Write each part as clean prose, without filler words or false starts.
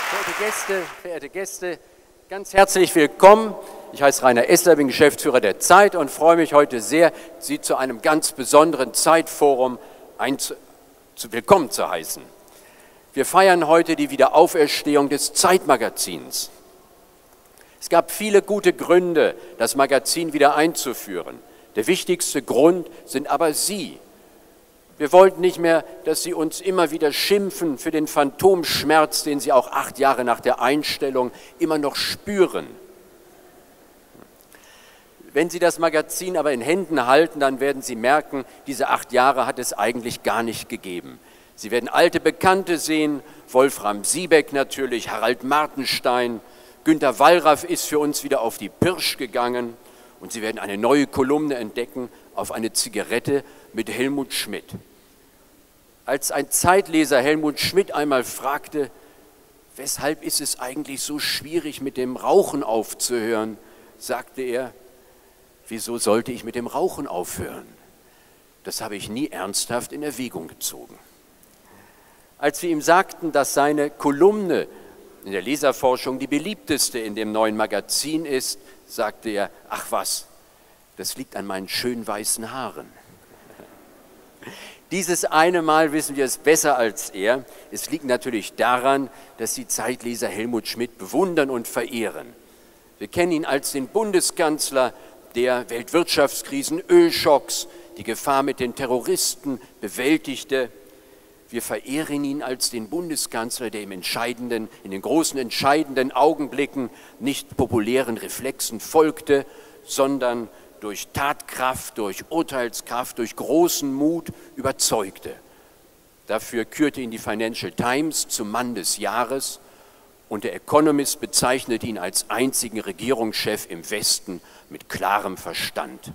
Verehrte Gäste, ganz herzlich willkommen. Ich heiße Rainer Essler, bin Geschäftsführer der Zeit und freue mich heute sehr, Sie zu einem ganz besonderen Zeitforum willkommen zu heißen. Wir feiern heute die Wiederauferstehung des Zeitmagazins. Es gab viele gute Gründe, das Magazin wieder einzuführen. Der wichtigste Grund sind aber Sie. Wir wollten nicht mehr, dass Sie uns immer wieder schimpfen für den Phantomschmerz, den Sie auch 8 Jahre nach der Einstellung immer noch spüren. Wenn Sie das Magazin aber in Händen halten, dann werden Sie merken, diese 8 Jahre hat es eigentlich gar nicht gegeben. Sie werden alte Bekannte sehen, Wolfram Siebeck natürlich, Harald Martenstein, Günter Wallraff ist für uns wieder auf die Pirsch gegangen und Sie werden eine neue Kolumne entdecken auf eine Zigarette mit Helmut Schmidt. Als ein Zeitleser Helmut Schmidt einmal fragte, weshalb ist es eigentlich so schwierig, mit dem Rauchen aufzuhören, sagte er, wieso sollte ich mit dem Rauchen aufhören? Das habe ich nie ernsthaft in Erwägung gezogen. Als wir ihm sagten, dass seine Kolumne in der Leserforschung die beliebteste in dem neuen Magazin ist, sagte er, ach was, das liegt an meinen schönen weißen Haaren. Dieses eine Mal wissen wir es besser als er. Es liegt natürlich daran, dass die Zeitleser Helmut Schmidt bewundern und verehren. Wir kennen ihn als den Bundeskanzler, der Weltwirtschaftskrisen, Ölschocks, die Gefahr mit den Terroristen bewältigte. Wir verehren ihn als den Bundeskanzler, der in den großen entscheidenden Augenblicken nicht populären Reflexen folgte, sondern durch Tatkraft, durch Urteilskraft, durch großen Mut überzeugte. Dafür kürte ihn die Financial Times zum Mann des Jahres und der Economist bezeichnete ihn als einzigen Regierungschef im Westen mit klarem Verstand.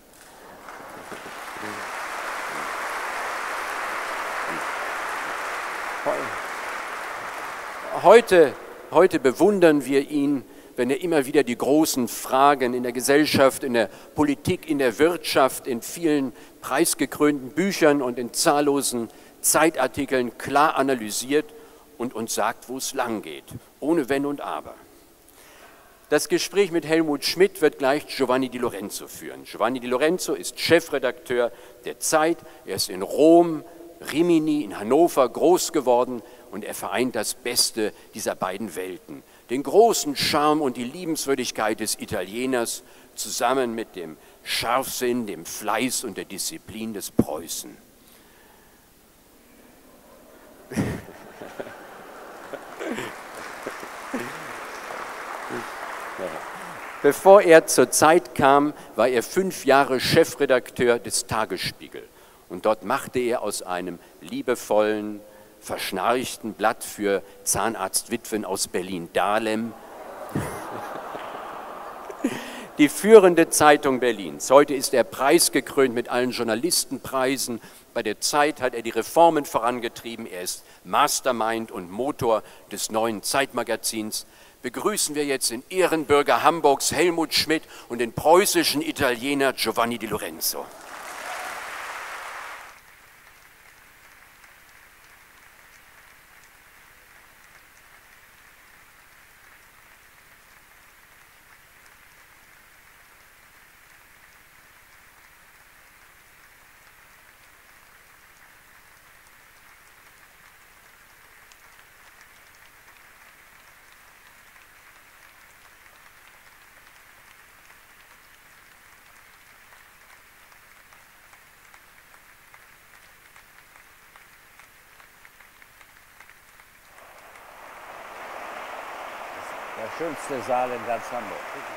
Heute bewundern wir ihn, wenn er immer wieder die großen Fragen in der Gesellschaft, in der Politik, in der Wirtschaft, in vielen preisgekrönten Büchern und in zahllosen Zeitartikeln klar analysiert und uns sagt, wo es lang geht, ohne Wenn und Aber. Das Gespräch mit Helmut Schmidt wird gleich Giovanni Di Lorenzo führen. Giovanni Di Lorenzo ist Chefredakteur der Zeit, er ist in Rom, Rimini, in Hannover groß geworden und er vereint das Beste dieser beiden Welten. Den großen Charme und die Liebenswürdigkeit des Italieners zusammen mit dem Scharfsinn, dem Fleiß und der Disziplin des Preußen. Bevor er zur Zeit kam, war er 5 Jahre Chefredakteur des Tagesspiegel. Und dort machte er aus einem liebevollen, verschnarchten Blatt für Zahnarztwitwen aus Berlin-Dahlem die führende Zeitung Berlins. Heute ist er preisgekrönt mit allen Journalistenpreisen. Bei der Zeit hat er die Reformen vorangetrieben. Er ist Mastermind und Motor des neuen Zeitmagazins. Begrüßen wir jetzt den Ehrenbürger Hamburgs Helmut Schmidt und den preußischen Italiener Giovanni Di Lorenzo. Der schönste Saal in ganz Hamburg.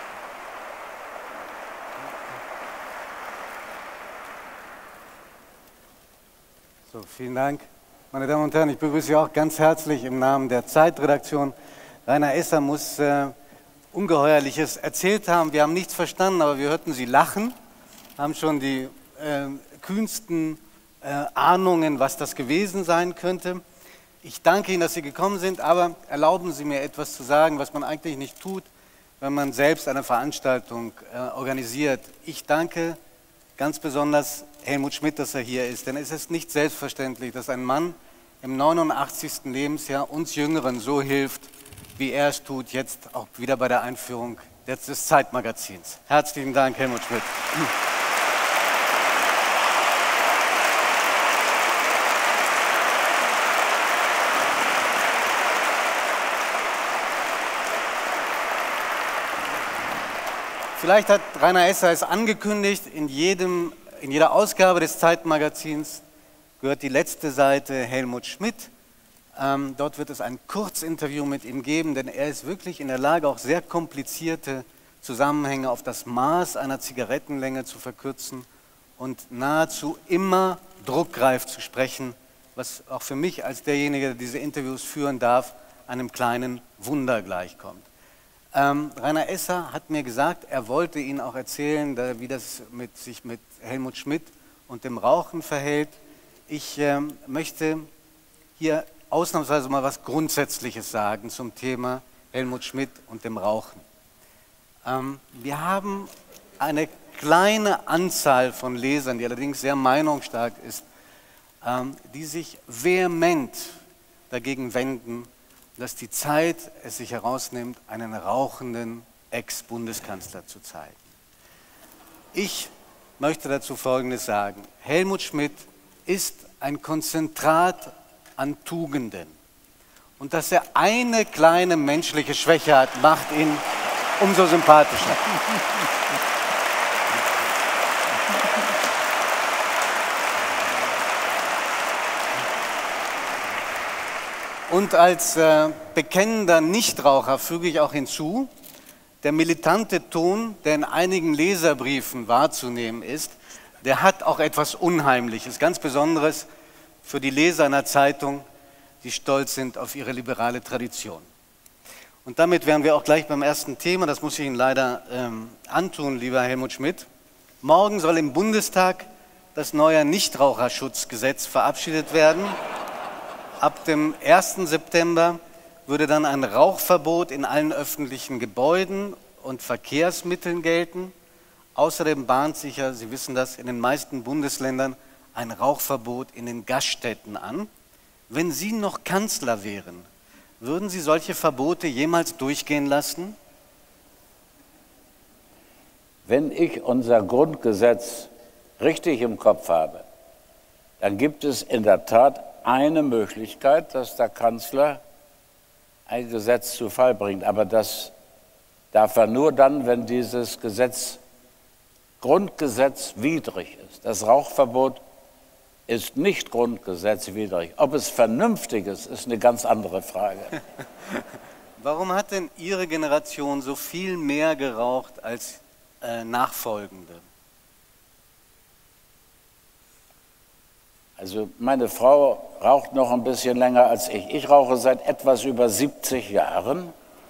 So, vielen Dank. Meine Damen und Herren, ich begrüße Sie auch ganz herzlich im Namen der Zeitredaktion. Rainer Essler muss Ungeheuerliches erzählt haben. Wir haben nichts verstanden, aber wir hörten Sie lachen, haben schon die kühnsten Ahnungen, was das gewesen sein könnte. Ich danke Ihnen, dass Sie gekommen sind, aber erlauben Sie mir etwas zu sagen, was man eigentlich nicht tut, wenn man selbst eine Veranstaltung organisiert. Ich danke ganz besonders Helmut Schmidt, dass er hier ist, denn es ist nicht selbstverständlich, dass ein Mann im 89. Lebensjahr uns Jüngeren so hilft, wie er es tut, jetzt auch wieder bei der Einführung des Zeitmagazins. Herzlichen Dank, Helmut Schmidt. Vielleicht hat Rainer Esser es angekündigt, in jeder Ausgabe des Zeitmagazins gehört die letzte Seite Helmut Schmidt. Dort wird es ein Kurzinterview mit ihm geben, denn er ist wirklich in der Lage, auch sehr komplizierte Zusammenhänge auf das Maß einer Zigarettenlänge zu verkürzen und nahezu immer druckreif zu sprechen, was auch für mich als derjenige, der diese Interviews führen darf, einem kleinen Wunder gleichkommt. Rainer Esser hat mir gesagt, er wollte Ihnen auch erzählen, wie das sich mit Helmut Schmidt und dem Rauchen verhält. Ich möchte hier ausnahmsweise mal was Grundsätzliches sagen zum Thema Helmut Schmidt und dem Rauchen. Wir haben eine kleine Anzahl von Lesern, die allerdings sehr meinungsstark ist, die sich vehement dagegen wenden, dass die Zeit es sich herausnimmt, einen rauchenden Ex-Bundeskanzler zu zeigen. Ich möchte dazu Folgendes sagen. Helmut Schmidt ist ein Konzentrat an Tugenden. Und dass er eine kleine menschliche Schwäche hat, macht ihn umso sympathischer. Und als bekennender Nichtraucher füge ich auch hinzu, der militante Ton, der in einigen Leserbriefen wahrzunehmen ist, der hat auch etwas Unheimliches, ganz Besonderes für die Leser einer Zeitung, die stolz sind auf ihre liberale Tradition. Und damit wären wir auch gleich beim ersten Thema, das muss ich Ihnen leider antun, lieber Helmut Schmidt. Morgen soll im Bundestag das neue Nichtraucherschutzgesetz verabschiedet werden. Ab dem 1. September würde dann ein Rauchverbot in allen öffentlichen Gebäuden und Verkehrsmitteln gelten. Außerdem bahnt sich ja, Sie wissen das, in den meisten Bundesländern ein Rauchverbot in den Gaststätten an. Wenn Sie noch Kanzler wären, würden Sie solche Verbote jemals durchgehen lassen? Wenn ich unser Grundgesetz richtig im Kopf habe, dann gibt es in der Tat eine Möglichkeit, dass der Kanzler ein Gesetz zu Fall bringt. Aber das darf er nur dann, wenn dieses Gesetz grundgesetzwidrig ist. Das Rauchverbot ist nicht grundgesetzwidrig. Ob es vernünftig ist eine ganz andere Frage. Warum hat denn Ihre Generation so viel mehr geraucht als Nachfolgende? Also meine Frau raucht noch ein bisschen länger als ich. Ich rauche seit etwas über 70 Jahren.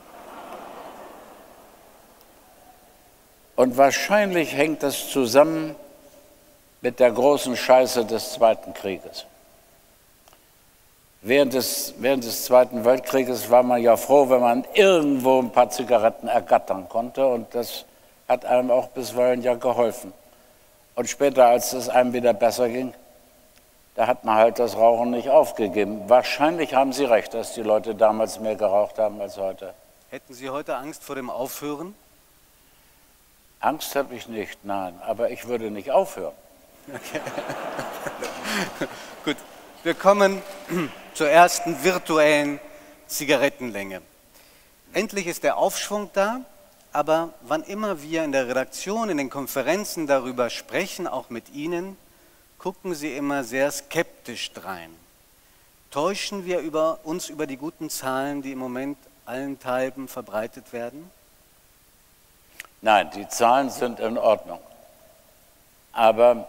Und wahrscheinlich hängt das zusammen mit der großen Scheiße des Zweiten Krieges. Während des Zweiten Weltkrieges war man ja froh, wenn man irgendwo ein paar Zigaretten ergattern konnte. Und das hat einem auch bisweilen ja geholfen. Und später, als es einem wieder besser ging, da hat man halt das Rauchen nicht aufgegeben. Wahrscheinlich haben Sie recht, dass die Leute damals mehr geraucht haben als heute. Hätten Sie heute Angst vor dem Aufhören? Angst habe ich nicht, nein, aber ich würde nicht aufhören. Okay. Gut, wir kommen zur ersten virtuellen Zigarettenlänge. Endlich ist der Aufschwung da, aber wann immer wir in der Redaktion, in den Konferenzen darüber sprechen, auch mit Ihnen, gucken Sie immer sehr skeptisch drein. Täuschen wir uns über die guten Zahlen, die im Moment allenthalben verbreitet werden? Nein, die Zahlen sind in Ordnung. Aber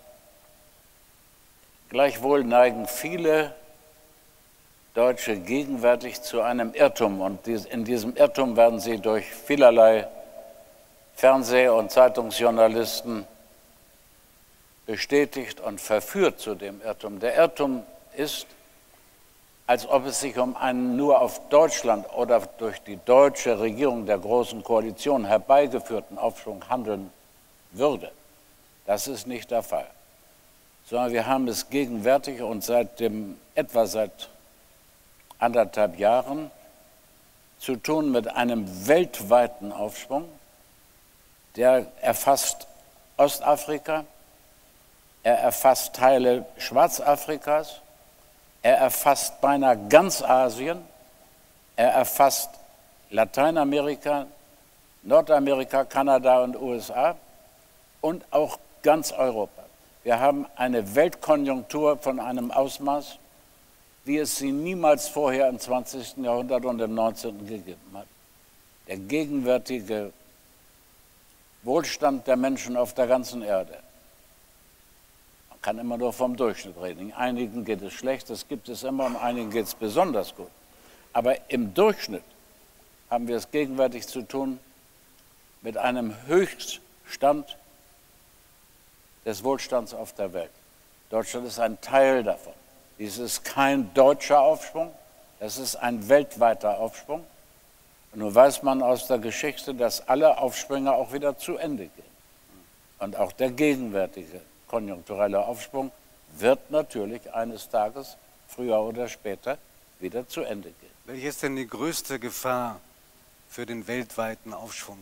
gleichwohl neigen viele Deutsche gegenwärtig zu einem Irrtum. Und in diesem Irrtum werden sie durch vielerlei Fernseh- und Zeitungsjournalisten bestätigt und verführt zu dem Irrtum. Der Irrtum ist, als ob es sich um einen nur auf Deutschland oder durch die deutsche Regierung der Großen Koalition herbeigeführten Aufschwung handeln würde. Das ist nicht der Fall. Sondern wir haben es gegenwärtig und etwa seit anderthalb Jahren zu tun mit einem weltweiten Aufschwung, der erfasst Ostafrika, er erfasst Teile Schwarzafrikas, er erfasst beinahe ganz Asien, er erfasst Lateinamerika, Nordamerika, Kanada und USA und auch ganz Europa. Wir haben eine Weltkonjunktur von einem Ausmaß, wie es sie niemals vorher im 20. Jahrhundert und im 19. gegeben hat. Der gegenwärtige Wohlstand der Menschen auf der ganzen Erde. Man kann immer nur vom Durchschnitt reden. Einigen geht es schlecht, das gibt es immer, und einigen geht es besonders gut. Aber im Durchschnitt haben wir es gegenwärtig zu tun mit einem Höchststand des Wohlstands auf der Welt. Deutschland ist ein Teil davon. Dies ist kein deutscher Aufschwung, das ist ein weltweiter Aufschwung. Und nun weiß man aus der Geschichte, dass alle Aufschwünge auch wieder zu Ende gehen. Und auch der gegenwärtige konjunkturelle Aufschwung wird natürlich eines Tages, früher oder später, wieder zu Ende gehen. Welche ist denn die größte Gefahr für den weltweiten Aufschwung?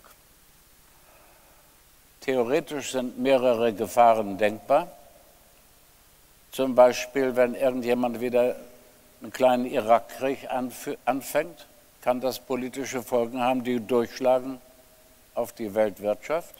Theoretisch sind mehrere Gefahren denkbar. Zum Beispiel, wenn irgendjemand wieder einen kleinen Irakkrieg anfängt, kann das politische Folgen haben, die durchschlagen auf die Weltwirtschaft.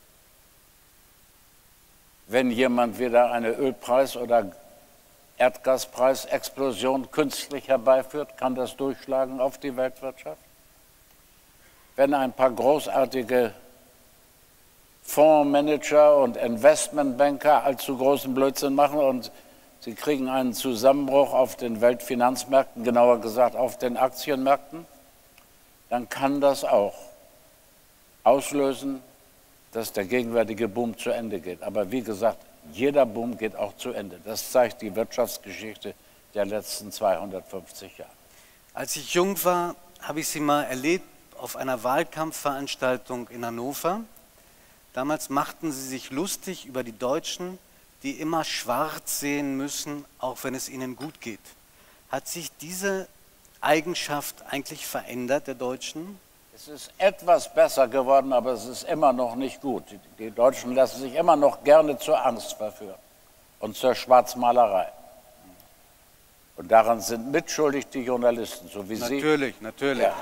Wenn jemand wieder eine Ölpreis- oder Erdgaspreisexplosion künstlich herbeiführt, kann das durchschlagen auf die Weltwirtschaft. Wenn ein paar großartige Fondsmanager und Investmentbanker allzu großen Blödsinn machen und sie kriegen einen Zusammenbruch auf den Weltfinanzmärkten, genauer gesagt auf den Aktienmärkten, dann kann das auch auslösen, dass der gegenwärtige Boom zu Ende geht. Aber wie gesagt, jeder Boom geht auch zu Ende. Das zeigt die Wirtschaftsgeschichte der letzten 250 Jahre. Als ich jung war, habe ich Sie mal erlebt auf einer Wahlkampfveranstaltung in Hannover. Damals machten Sie sich lustig über die Deutschen, die immer schwarz sehen müssen, auch wenn es ihnen gut geht. Hat sich diese Eigenschaft eigentlich verändert, der Deutschen? Es ist etwas besser geworden, aber es ist immer noch nicht gut. Die Deutschen lassen sich immer noch gerne zur Angst verführen und zur Schwarzmalerei. Und daran sind mitschuldig die Journalisten, so wie Sie. Natürlich. Ja.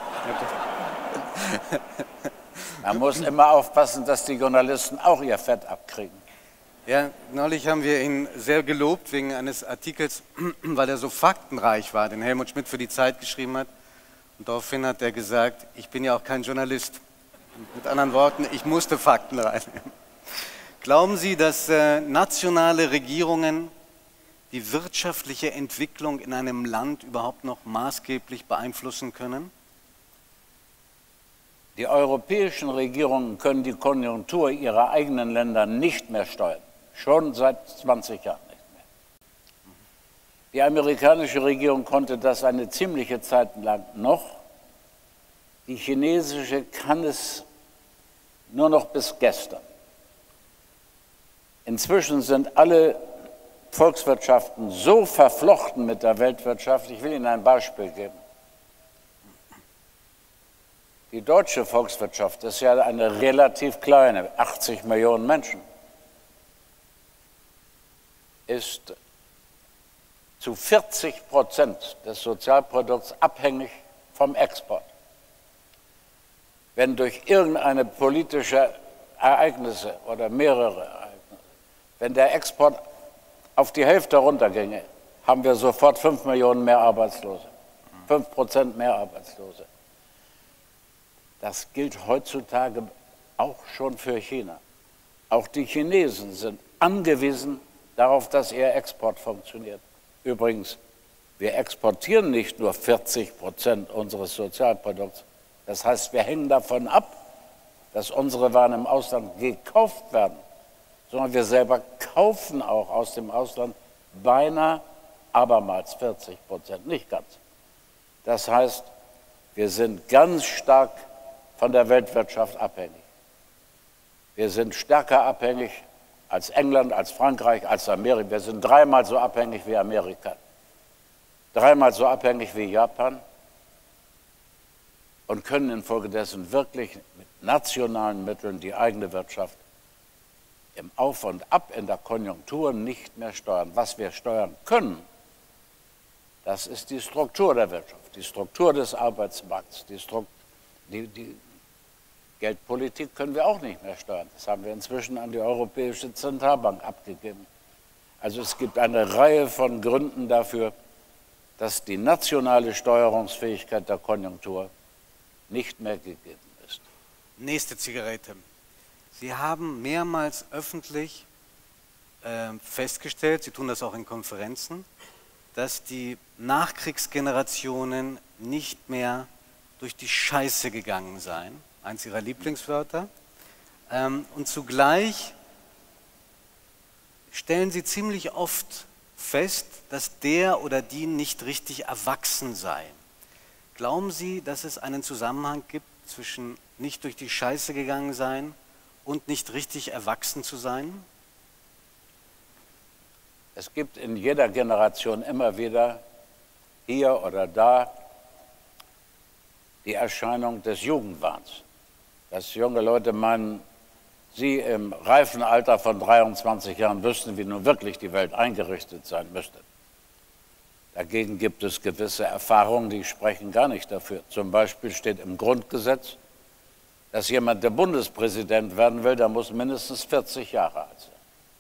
Man muss immer aufpassen, dass die Journalisten auch ihr Fett abkriegen. Ja, neulich haben wir ihn sehr gelobt wegen eines Artikels, weil er so faktenreich war, den Helmut Schmidt für die Zeit geschrieben hat. Und daraufhin hat er gesagt, ich bin ja auch kein Journalist. Mit anderen Worten, ich musste Fakten reinnehmen. Glauben Sie, dass nationale Regierungen die wirtschaftliche Entwicklung in einem Land überhaupt noch maßgeblich beeinflussen können? Die europäischen Regierungen können die Konjunktur ihrer eigenen Länder nicht mehr steuern. Schon seit 20 Jahren nicht mehr. Die amerikanische Regierung konnte das eine ziemliche Zeit lang noch. Die chinesische kann es nur noch bis gestern. Inzwischen sind alle Volkswirtschaften so verflochten mit der Weltwirtschaft. Ich will Ihnen ein Beispiel geben. Die deutsche Volkswirtschaft ist ja eine relativ kleine, 80 Millionen Menschen, ist zu 40% des Sozialprodukts abhängig vom Export. Wenn durch irgendeine politische Ereignisse oder mehrere Ereignisse, wenn der Export auf die Hälfte runterginge, haben wir sofort 5 Millionen mehr Arbeitslose, 5% mehr Arbeitslose. Das gilt heutzutage auch schon für China. Auch die Chinesen sind angewiesen darauf, dass ihr Export funktioniert. Übrigens, wir exportieren nicht nur 40% unseres Sozialprodukts. Das heißt, wir hängen davon ab, dass unsere Waren im Ausland gekauft werden, sondern wir selber kaufen auch aus dem Ausland beinahe abermals 40%, nicht ganz. Das heißt, wir sind ganz stark von der Weltwirtschaft abhängig. Wir sind stärker abhängig als England, als Frankreich, als Amerika. Wir sind 3-mal so abhängig wie Amerika, 3-mal so abhängig wie Japan und können infolgedessen wirklich mit nationalen Mitteln die eigene Wirtschaft im Auf und Ab in der Konjunktur nicht mehr steuern. Was wir steuern können, das ist die Struktur der Wirtschaft, die Struktur des Arbeitsmarkts, die Geldpolitik können wir auch nicht mehr steuern. Das haben wir inzwischen an die Europäische Zentralbank abgegeben. Also es gibt eine Reihe von Gründen dafür, dass die nationale Steuerungsfähigkeit der Konjunktur nicht mehr gegeben ist. Nächste Zigarette. Sie haben mehrmals öffentlich festgestellt, Sie tun das auch in Konferenzen, dass die Nachkriegsgenerationen nicht mehr durch die Scheiße gegangen seien, eins Ihrer Lieblingswörter, und zugleich stellen Sie ziemlich oft fest, dass der oder die nicht richtig erwachsen sei. Glauben Sie, dass es einen Zusammenhang gibt zwischen nicht durch die Scheiße gegangen sein und nicht richtig erwachsen zu sein? Es gibt in jeder Generation immer wieder hier oder da die Erscheinung des Jugendwahns. Dass junge Leute meinen, sie im reifen Alter von 23 Jahren wüssten, wie nun wirklich die Welt eingerichtet sein müsste. Dagegen gibt es gewisse Erfahrungen, die sprechen gar nicht dafür. Zum Beispiel steht im Grundgesetz, dass jemand, der Bundespräsident werden will, der muss mindestens 40 Jahre alt sein.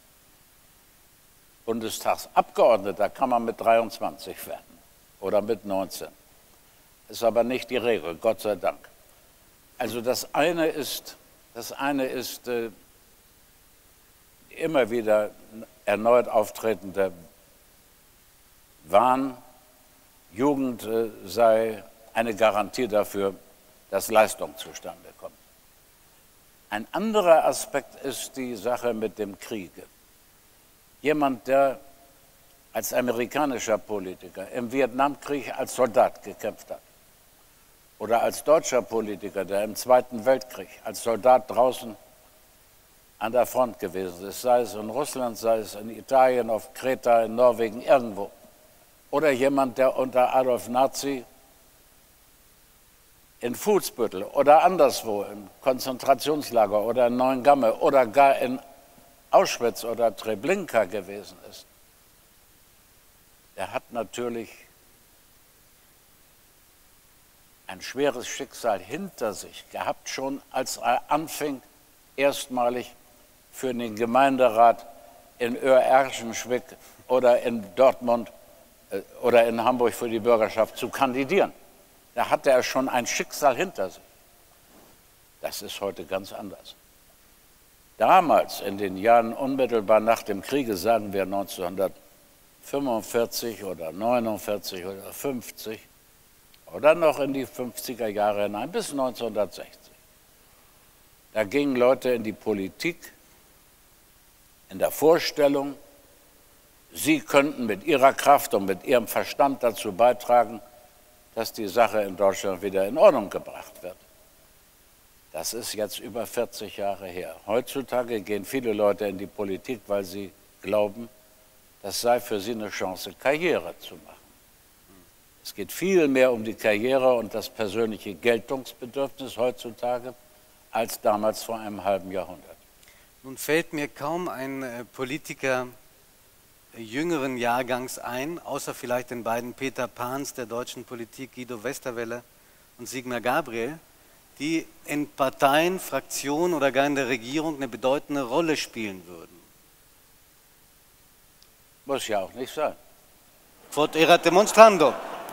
Bundestagsabgeordneter kann man mit 23 werden oder mit 19. Ist aber nicht die Regel, Gott sei Dank. Also das eine ist immer wieder erneut auftretender Wahn, Jugend sei eine Garantie dafür, dass Leistung zustande kommt. Ein anderer Aspekt ist die Sache mit dem Kriege. Jemand, der als amerikanischer Politiker im Vietnamkrieg als Soldat gekämpft hat oder als deutscher Politiker, der im Zweiten Weltkrieg als Soldat draußen an der Front gewesen ist, sei es in Russland, sei es in Italien, auf Kreta, in Norwegen, irgendwo. Oder jemand, der unter Adolf Nazi in Fuhlsbüttel oder anderswo im Konzentrationslager oder in Neuengamme oder gar in Auschwitz oder Treblinka gewesen ist, der hat natürlich ein schweres Schicksal hinter sich gehabt, schon als er anfing, erstmalig für den Gemeinderat in Oer-Erschenschwick oder in Dortmund oder in Hamburg für die Bürgerschaft zu kandidieren. Da hatte er schon ein Schicksal hinter sich. Das ist heute ganz anders. Damals, in den Jahren unmittelbar nach dem Kriege, sagen wir 1945 oder 49 oder 50 oder noch in die 50er Jahre hinein, bis 1960. Da gingen Leute in die Politik in der Vorstellung, sie könnten mit ihrer Kraft und mit ihrem Verstand dazu beitragen, dass die Sache in Deutschland wieder in Ordnung gebracht wird. Das ist jetzt über 40 Jahre her. Heutzutage gehen viele Leute in die Politik, weil sie glauben, das sei für sie eine Chance, Karriere zu machen. Es geht viel mehr um die Karriere und das persönliche Geltungsbedürfnis heutzutage als damals vor einem halben Jahrhundert. Nun fällt mir kaum ein Politiker jüngeren Jahrgangs ein, außer vielleicht den beiden Peter Pans der deutschen Politik, Guido Westerwelle und Sigmar Gabriel, die in Parteien, Fraktionen oder gar in der Regierung eine bedeutende Rolle spielen würden. Muss ja auch nicht sein. Quod erat demonstrando.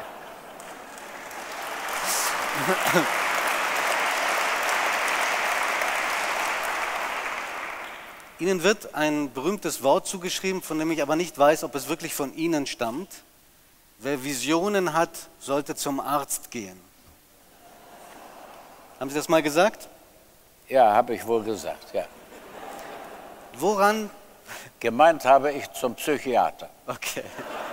Ihnen wird ein berühmtes Wort zugeschrieben, von dem ich aber nicht weiß, ob es wirklich von Ihnen stammt. Wer Visionen hat, sollte zum Arzt gehen. Haben Sie das mal gesagt? Ja, habe ich wohl gesagt, ja. Woran? Gemeint habe ich zum Psychiater. Okay.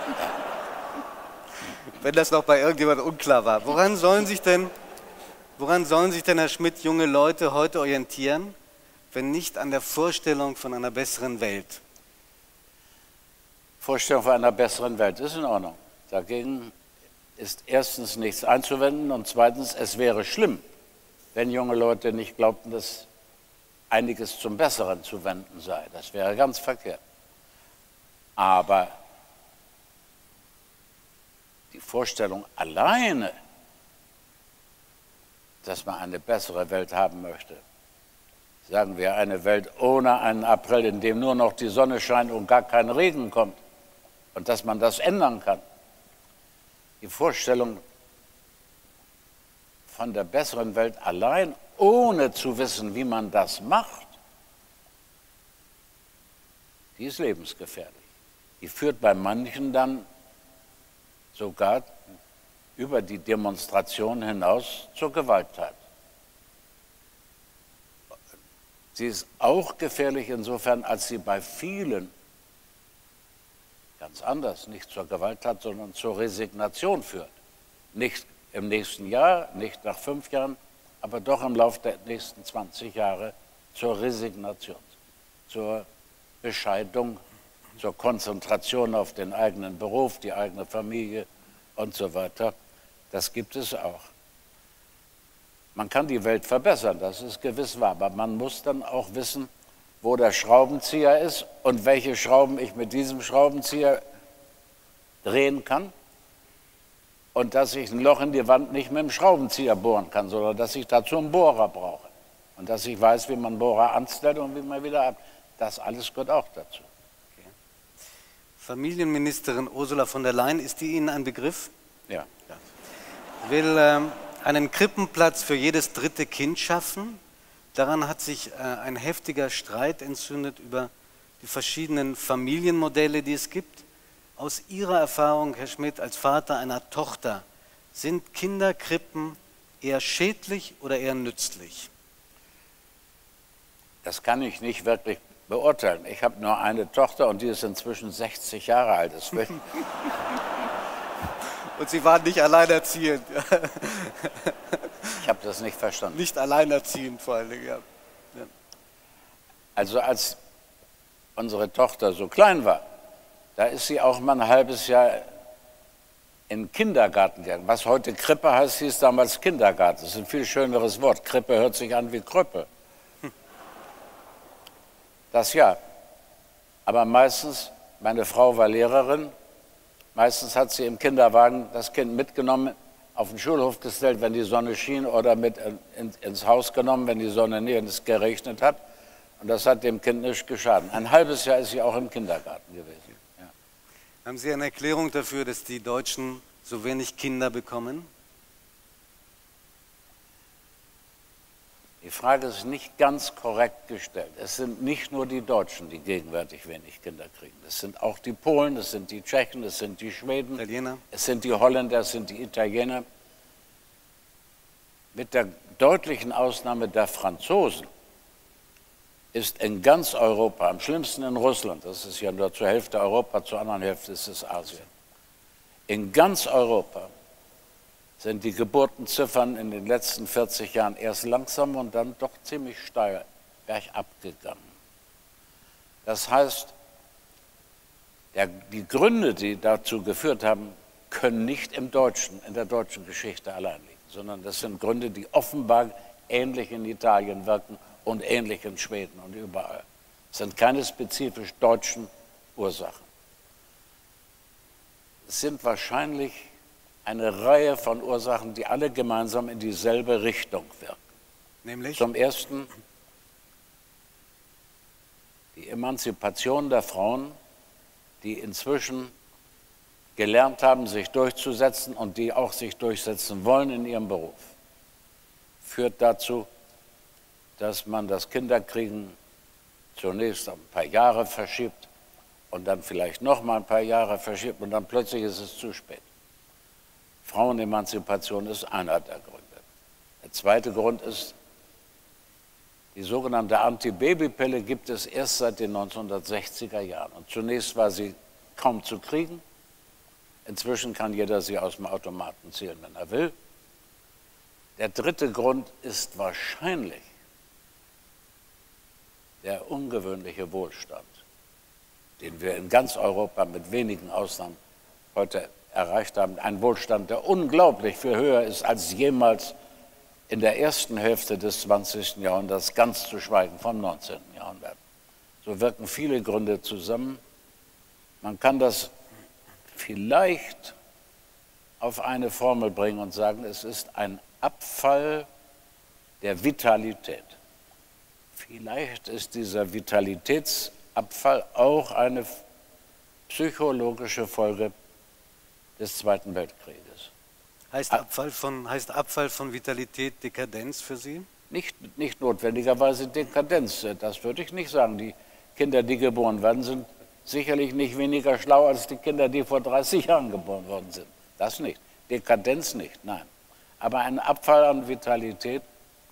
Wenn das noch bei irgendjemandem unklar war. Woran sollen sich denn, Herr Schmidt, junge Leute heute orientieren, wenn nicht an der Vorstellung von einer besseren Welt? Vorstellung von einer besseren Welt ist in Ordnung. Dagegen ist erstens nichts einzuwenden und zweitens, es wäre schlimm, wenn junge Leute nicht glaubten, dass einiges zum Besseren zu wenden sei. Das wäre ganz verkehrt. Aber die Vorstellung alleine, dass man eine bessere Welt haben möchte, sagen wir eine Welt ohne einen April, in dem nur noch die Sonne scheint und gar kein Regen kommt und dass man das ändern kann. Die Vorstellung von der besseren Welt allein, ohne zu wissen, wie man das macht, die ist lebensgefährlich. Die führt bei manchen dann sogar über die Demonstration hinaus zur Gewalttat. Sie ist auch gefährlich insofern, als sie bei vielen ganz anders, nicht zur Gewalttat, sondern zur Resignation führt. Nicht im nächsten Jahr, nicht nach 5 Jahren, aber doch im Laufe der nächsten 20 Jahre zur Resignation, zur Bescheidung, zur Konzentration auf den eigenen Beruf, die eigene Familie und so weiter. Das gibt es auch. Man kann die Welt verbessern, das ist gewiss wahr, aber man muss dann auch wissen, wo der Schraubenzieher ist und welche Schrauben ich mit diesem Schraubenzieher drehen kann und dass ich ein Loch in die Wand nicht mit dem Schraubenzieher bohren kann, sondern dass ich dazu einen Bohrer brauche und dass ich weiß, wie man einen Bohrer anstellt und wie man wieder ab. Das alles gehört auch dazu. Okay. Familienministerin Ursula von der Leyen, ist die Ihnen ein Begriff? Ja. Will einen Krippenplatz für jedes 3. Kind schaffen. Daran hat sich ein heftiger Streit entzündet über die verschiedenen Familienmodelle, die es gibt. Aus Ihrer Erfahrung, Herr Schmidt, als Vater einer Tochter, sind Kinderkrippen eher schädlich oder eher nützlich? Das kann ich nicht wirklich beurteilen. Ich habe nur eine Tochter und die ist inzwischen 60 Jahre alt. Und Sie waren nicht alleinerziehend. Ich habe das nicht verstanden. Nicht alleinerziehend vor allen Dingen, ja. Ja. Also als unsere Tochter so klein war, da ist sie auch mal ein halbes Jahr in den Kindergarten gegangen. Was heute Krippe heißt, hieß damals Kindergarten. Das ist ein viel schöneres Wort. Krippe hört sich an wie Krüppel. Das ja. Aber meistens, meine Frau war Lehrerin, meistens hat sie im Kinderwagen das Kind mitgenommen, auf den Schulhof gestellt, wenn die Sonne schien, oder mit ins Haus genommen, wenn die Sonne nirgends geregnet hat. Und das hat dem Kind nicht geschadet. Ein halbes Jahr ist sie auch im Kindergarten gewesen. Ja. Haben Sie eine Erklärung dafür, dass die Deutschen so wenig Kinder bekommen? Die Frage ist nicht ganz korrekt gestellt. Es sind nicht nur die Deutschen, die gegenwärtig wenig Kinder kriegen. Es sind auch die Polen, es sind die Tschechen, es sind die Schweden, Italiener. Es sind die Holländer, es sind die Italiener. Mit der deutlichen Ausnahme der Franzosen ist in ganz Europa, am schlimmsten in Russland, das ist ja nur zur Hälfte Europa, zur anderen Hälfte ist es Asien, in ganz Europa sind die Geburtenziffern in den letzten 40 Jahren erst langsam und dann doch ziemlich steil bergab gegangen. Das heißt, die Gründe, die dazu geführt haben, können nicht in der deutschen Geschichte allein liegen, sondern das sind Gründe, die offenbar ähnlich in Italien wirken und ähnlich in Schweden und überall. Es sind keine spezifisch deutschen Ursachen. Es sind wahrscheinlich eine Reihe von Ursachen, die alle gemeinsam in dieselbe Richtung wirken. Nämlich? Zum Ersten die Emanzipation der Frauen, die inzwischen gelernt haben, sich durchzusetzen und die auch sich durchsetzen wollen in ihrem Beruf, führt dazu, dass man das Kinderkriegen zunächst ein paar Jahre verschiebt und dann vielleicht noch mal ein paar Jahre verschiebt und dann plötzlich ist es zu spät. Frauenemanzipation ist einer der Gründe. Der zweite Grund ist, die sogenannte Antibabypille gibt es erst seit den 1960er Jahren. Und zunächst war sie kaum zu kriegen. Inzwischen kann jeder sie aus dem Automaten ziehen, wenn er will. Der dritte Grund ist wahrscheinlich der ungewöhnliche Wohlstand, den wir in ganz Europa mit wenigen Ausnahmen heute erreicht haben. Ein Wohlstand, der unglaublich viel höher ist als jemals in der ersten Hälfte des 20. Jahrhunderts, ganz zu schweigen vom 19. Jahrhundert. So wirken viele Gründe zusammen. Man kann das vielleicht auf eine Formel bringen und sagen, es ist ein Abfall der Vitalität. Vielleicht ist dieser Vitalitätsabfall auch eine psychologische Folge des Zweiten Weltkrieges. Heißt Abfall von Vitalität Dekadenz für Sie? Nicht notwendigerweise Dekadenz, das würde ich nicht sagen. Die Kinder, die geboren werden, sind sicherlich nicht weniger schlau als die Kinder, die vor 30 Jahren geboren worden sind. Das nicht. Dekadenz nicht, nein. Aber ein Abfall an Vitalität.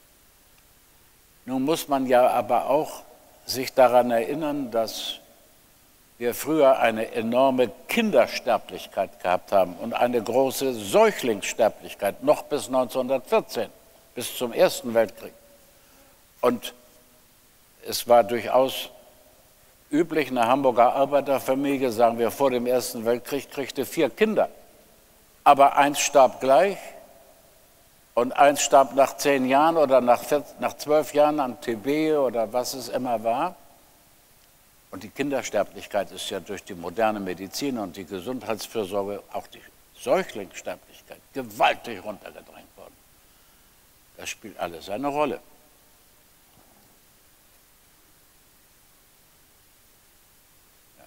Nun muss man ja aber auch sich daran erinnern, dass wir früher eine enorme Kindersterblichkeit gehabt haben und eine große Säuglingssterblichkeit, noch bis 1914, bis zum Ersten Weltkrieg. Und es war durchaus üblich, eine Hamburger Arbeiterfamilie, sagen wir vor dem Ersten Weltkrieg, kriegte 4 Kinder. Aber eins starb gleich und eins starb nach 10 Jahren oder nach 12 Jahren an TB oder was es immer war. Und die Kindersterblichkeit ist ja durch die moderne Medizin und die Gesundheitsfürsorge, auch die Säuglingssterblichkeit, gewaltig runtergedrängt worden. Das spielt alles eine Rolle. Ja.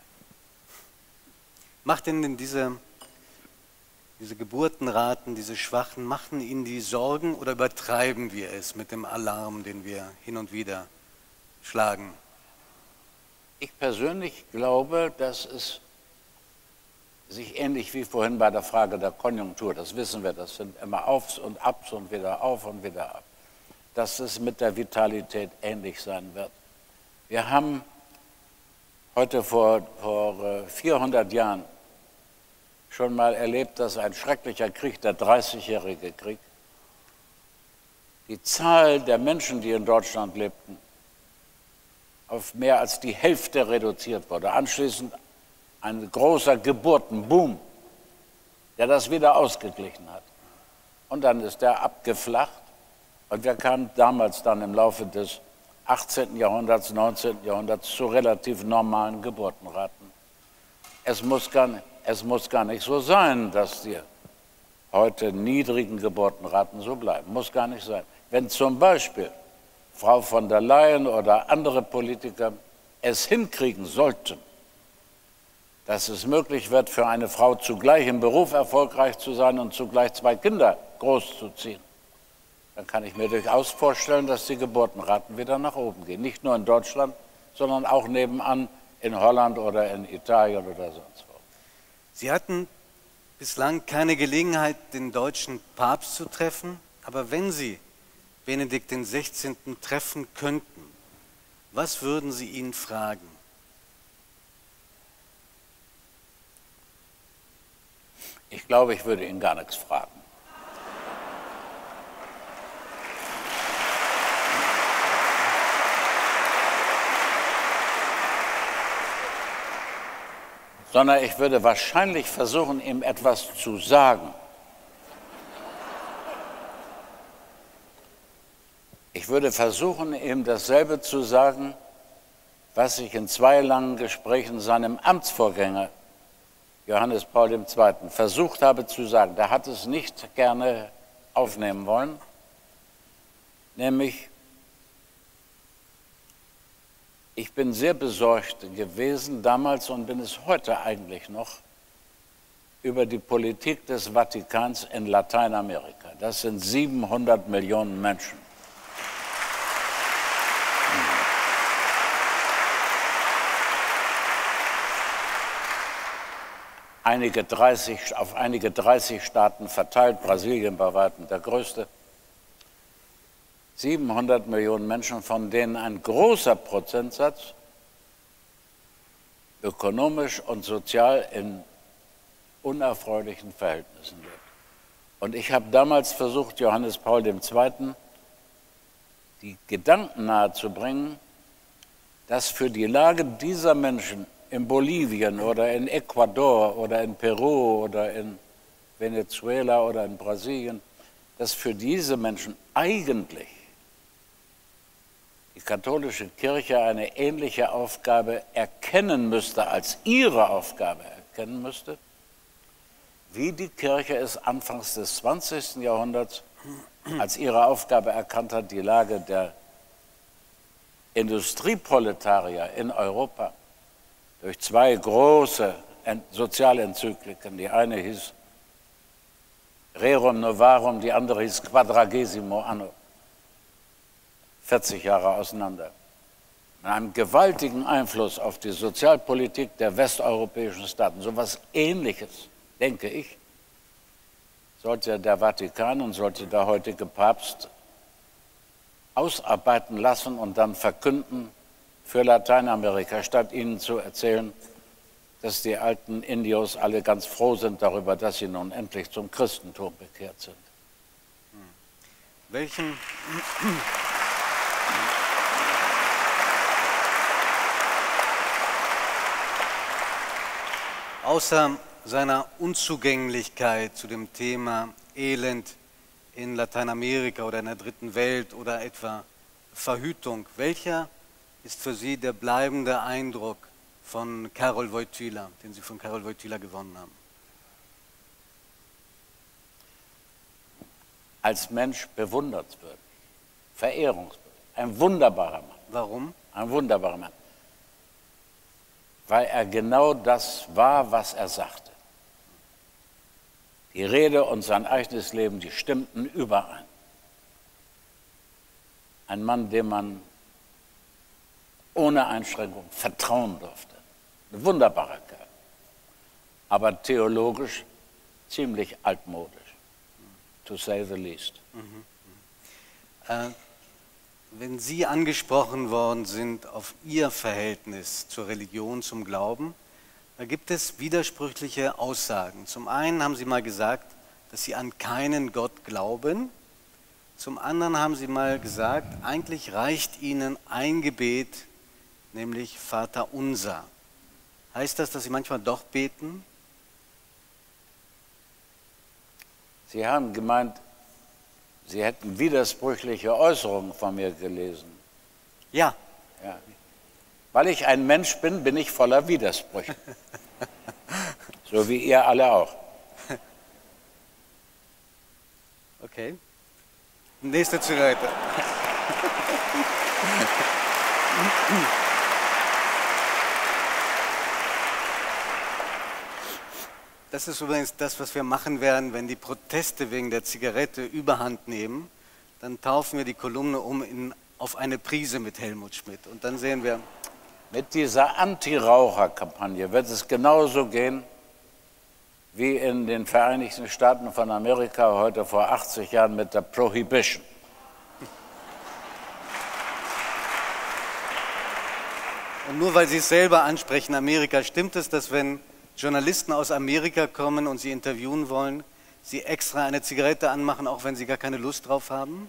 Macht denn diese Geburtenraten, diese schwachen, machen Ihnen die Sorgen oder übertreiben wir es mit dem Alarm, den wir hin und wieder schlagen? Ich persönlich glaube, dass es sich ähnlich wie vorhin bei der Frage der Konjunktur, das wissen wir, das sind immer Aufs und Abs und wieder auf und wieder ab, dass es mit der Vitalität ähnlich sein wird. Wir haben heute vor 400 Jahren schon mal erlebt, dass ein schrecklicher Krieg, der 30-jährige Krieg, die Zahl der Menschen, die in Deutschland lebten, auf mehr als die Hälfte reduziert wurde. Anschließend ein großer Geburtenboom, der das wieder ausgeglichen hat. Und dann ist der abgeflacht und wir kamen damals dann im Laufe des 18. Jahrhunderts, 19. Jahrhunderts zu relativ normalen Geburtenraten. Es muss gar nicht so sein, dass die heute niedrigen Geburtenraten so bleiben. Muss gar nicht sein. Wenn zum Beispiel Frau von der Leyen oder andere Politiker es hinkriegen sollten, dass es möglich wird, für eine Frau zugleich im Beruf erfolgreich zu sein und zugleich 2 Kinder großzuziehen, dann kann ich mir durchaus vorstellen, dass die Geburtenraten wieder nach oben gehen. Nicht nur in Deutschland, sondern auch nebenan in Holland oder in Italien oder sonst wo. Sie hatten bislang keine Gelegenheit, den deutschen Papst zu treffen, aber wenn Sie Benedikt XVI. Treffen könnten, was würden Sie ihn fragen? Ich glaube, ich würde ihn gar nichts fragen. Sondern ich würde wahrscheinlich versuchen, ihm etwas zu sagen. Ich würde versuchen, ihm dasselbe zu sagen, was ich in 2 langen Gesprächen seinem Amtsvorgänger, Johannes Paul II., versucht habe zu sagen. Der hat es nicht gerne aufnehmen wollen, nämlich, ich bin sehr besorgt gewesen damals und bin es heute eigentlich noch über die Politik des Vatikans in Lateinamerika. Das sind 700 Millionen Menschen. Auf einige 30 Staaten verteilt, Brasilien bei weitem der größte. 700 Millionen Menschen, von denen ein großer Prozentsatz ökonomisch und sozial in unerfreulichen Verhältnissen lebt. Und ich habe damals versucht, Johannes Paul II. Die Gedanken nahezubringen, dass für die Lage dieser Menschen in Bolivien oder in Ecuador oder in Peru oder in Venezuela oder in Brasilien, dass für diese Menschen eigentlich die katholische Kirche eine ähnliche Aufgabe erkennen müsste, als ihre Aufgabe erkennen müsste, wie die Kirche es anfangs des 20. Jahrhunderts als ihre Aufgabe erkannt hat, die Lage der Industrieproletarier in Europa durch zwei große Sozialenzykliken, die eine hieß Rerum Novarum, die andere hieß Quadragesimo Anno, 40 Jahre auseinander, mit einem gewaltigen Einfluss auf die Sozialpolitik der westeuropäischen Staaten. So etwas Ähnliches, denke ich, sollte der Vatikan und sollte der heutige Papst ausarbeiten lassen und dann verkünden für Lateinamerika, statt ihnen zu erzählen, dass die alten Indios alle ganz froh sind darüber, dass sie nun endlich zum Christentum bekehrt sind. Welchen... Außer seiner Unzugänglichkeit zu dem Thema Elend in Lateinamerika oder in der dritten Welt oder etwa Verhütung, welcher ist für Sie der bleibende Eindruck von Karol Wojtyła, den Sie von Karol Wojtyła gewonnen haben? Als Mensch bewundernswürdig, verehrungswürdig, ein wunderbarer Mann. Warum? Ein wunderbarer Mann. Weil er genau das war, was er sagte. Die Rede und sein eigenes Leben, die stimmten überein. Ein Mann, dem man ohne Einschränkung vertrauen durfte. Ein wunderbarer Kerl. Aber theologisch ziemlich altmodisch, to say the least. Wenn Sie angesprochen worden sind auf Ihr Verhältnis zur Religion, zum Glauben, da gibt es widersprüchliche Aussagen. Zum einen haben Sie mal gesagt, dass Sie an keinen Gott glauben. Zum anderen haben Sie mal gesagt, eigentlich reicht Ihnen ein Gebet, nämlich Vater Unser. Heißt das, dass Sie manchmal doch beten? Sie haben gemeint, Sie hätten widersprüchliche Äußerungen von mir gelesen. Ja. Ja. Weil ich ein Mensch bin, bin ich voller Widersprüche. So wie ihr alle auch. Okay. Nächste Zigarette. Das ist übrigens das, was wir machen werden, wenn die Proteste wegen der Zigarette überhand nehmen. Dann taufen wir die Kolumne um auf eine Prise mit Helmut Schmidt. Und dann sehen wir... Mit dieser Anti-Raucher-Kampagne wird es genauso gehen, wie in den Vereinigten Staaten von Amerika heute vor 80 Jahren mit der Prohibition. Und nur weil Sie es selber ansprechen, Amerika, stimmt es, dass wenn Journalisten aus Amerika kommen und Sie interviewen wollen, Sie extra eine Zigarette anmachen, auch wenn Sie gar keine Lust drauf haben?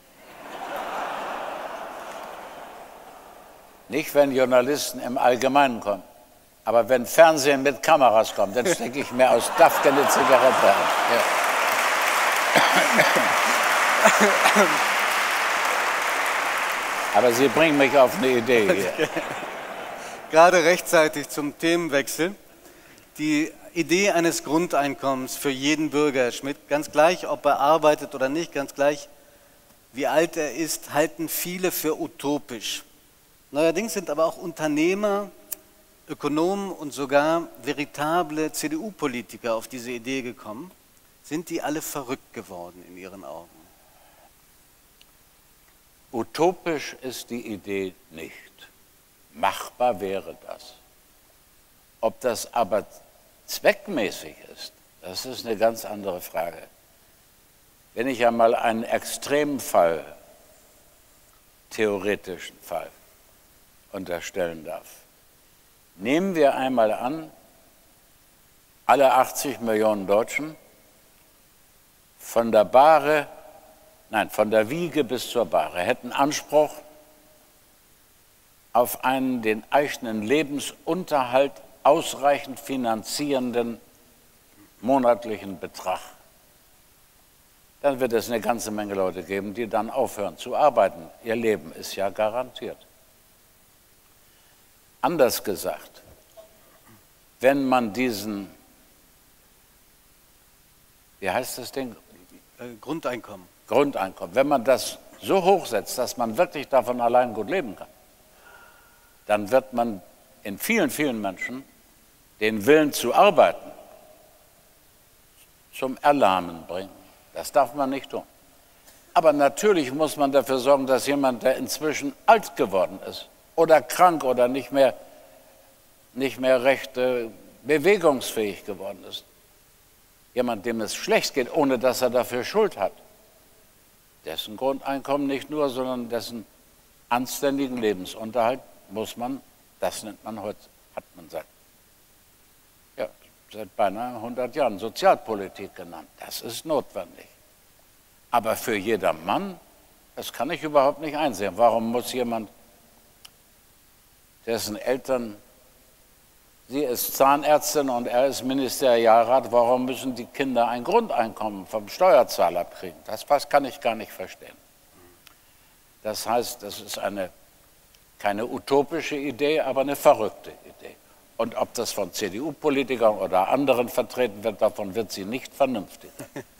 Nicht, wenn Journalisten im Allgemeinen kommen, aber wenn Fernsehen mit Kameras kommt, dann stecke ich mir aus Dafke eine Zigarette an. Ja. Aber Sie bringen mich auf eine Idee hier. Gerade rechtzeitig zum Themenwechsel. Die Idee eines Grundeinkommens für jeden Bürger, Herr Schmidt, ganz gleich, ob er arbeitet oder nicht, ganz gleich, wie alt er ist, halten viele für utopisch. Neuerdings sind aber auch Unternehmer, Ökonomen und sogar veritable CDU-Politiker auf diese Idee gekommen. Sind die alle verrückt geworden in Ihren Augen? Utopisch ist die Idee nicht. Machbar wäre das. Ob das aber zweckmäßig ist, das ist eine ganz andere Frage. Wenn ich einmal einen Extremfall, theoretischen Fall, unterstellen darf. Nehmen wir einmal an, alle 80 Millionen Deutschen von der Wiege bis zur Bahre hätten Anspruch auf einen den eigenen Lebensunterhalt ausreichend finanzierenden monatlichen Betrag. dann wird es eine ganze Menge Leute geben, die dann aufhören zu arbeiten. Ihr Leben ist ja garantiert. Anders gesagt, wenn man diesen, wie heißt das Ding? Grundeinkommen. Grundeinkommen, wenn man das so hoch setzt, dass man wirklich davon allein gut leben kann, dann wird man in vielen, vielen Menschen den Willen zu arbeiten zum Erlahmen bringen. Das darf man nicht tun. Aber natürlich muss man dafür sorgen, dass jemand, der inzwischen alt geworden ist oder krank oder nicht mehr recht bewegungsfähig geworden ist, jemand, dem es schlecht geht, ohne dass er dafür Schuld hat, dessen Grundeinkommen nicht nur, sondern dessen anständigen Lebensunterhalt muss man, das nennt man heute, hat man seit beinahe 100 Jahren Sozialpolitik genannt. Das ist notwendig. Aber für jedermann, das kann ich überhaupt nicht einsehen. Warum muss jemand, dessen Eltern, sie ist Zahnärztin und er ist Ministerialrat, warum müssen die Kinder ein Grundeinkommen vom Steuerzahler kriegen? Das kann ich gar nicht verstehen. Das heißt, das ist keine utopische Idee, aber eine verrückte Idee. Und ob das von CDU-Politikern oder anderen vertreten wird, davon wird sie nicht vernünftig.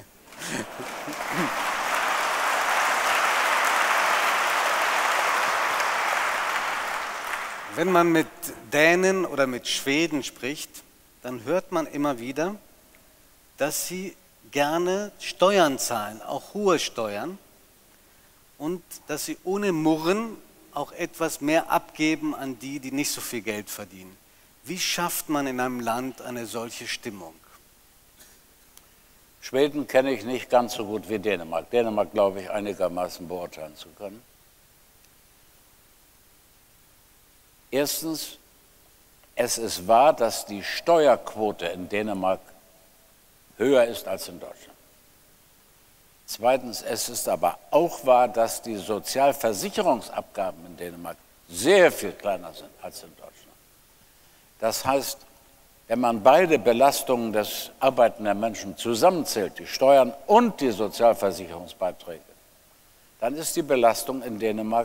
Wenn man mit Dänen oder mit Schweden spricht, dann hört man immer wieder, dass sie gerne Steuern zahlen, auch hohe Steuern, und dass sie ohne Murren auch etwas mehr abgeben an die, die nicht so viel Geld verdienen. Wie schafft man in einem Land eine solche Stimmung? Schweden kenne ich nicht ganz so gut wie Dänemark. Dänemark glaube ich einigermaßen beurteilen zu können. Erstens, es ist wahr, dass die Steuerquote in Dänemark höher ist als in Deutschland. Zweitens, es ist aber auch wahr, dass die Sozialversicherungsabgaben in Dänemark sehr viel kleiner sind als in Deutschland. Das heißt, wenn man beide Belastungen des arbeitenden Menschen zusammenzählt, die Steuern und die Sozialversicherungsbeiträge, dann ist die Belastung in Dänemark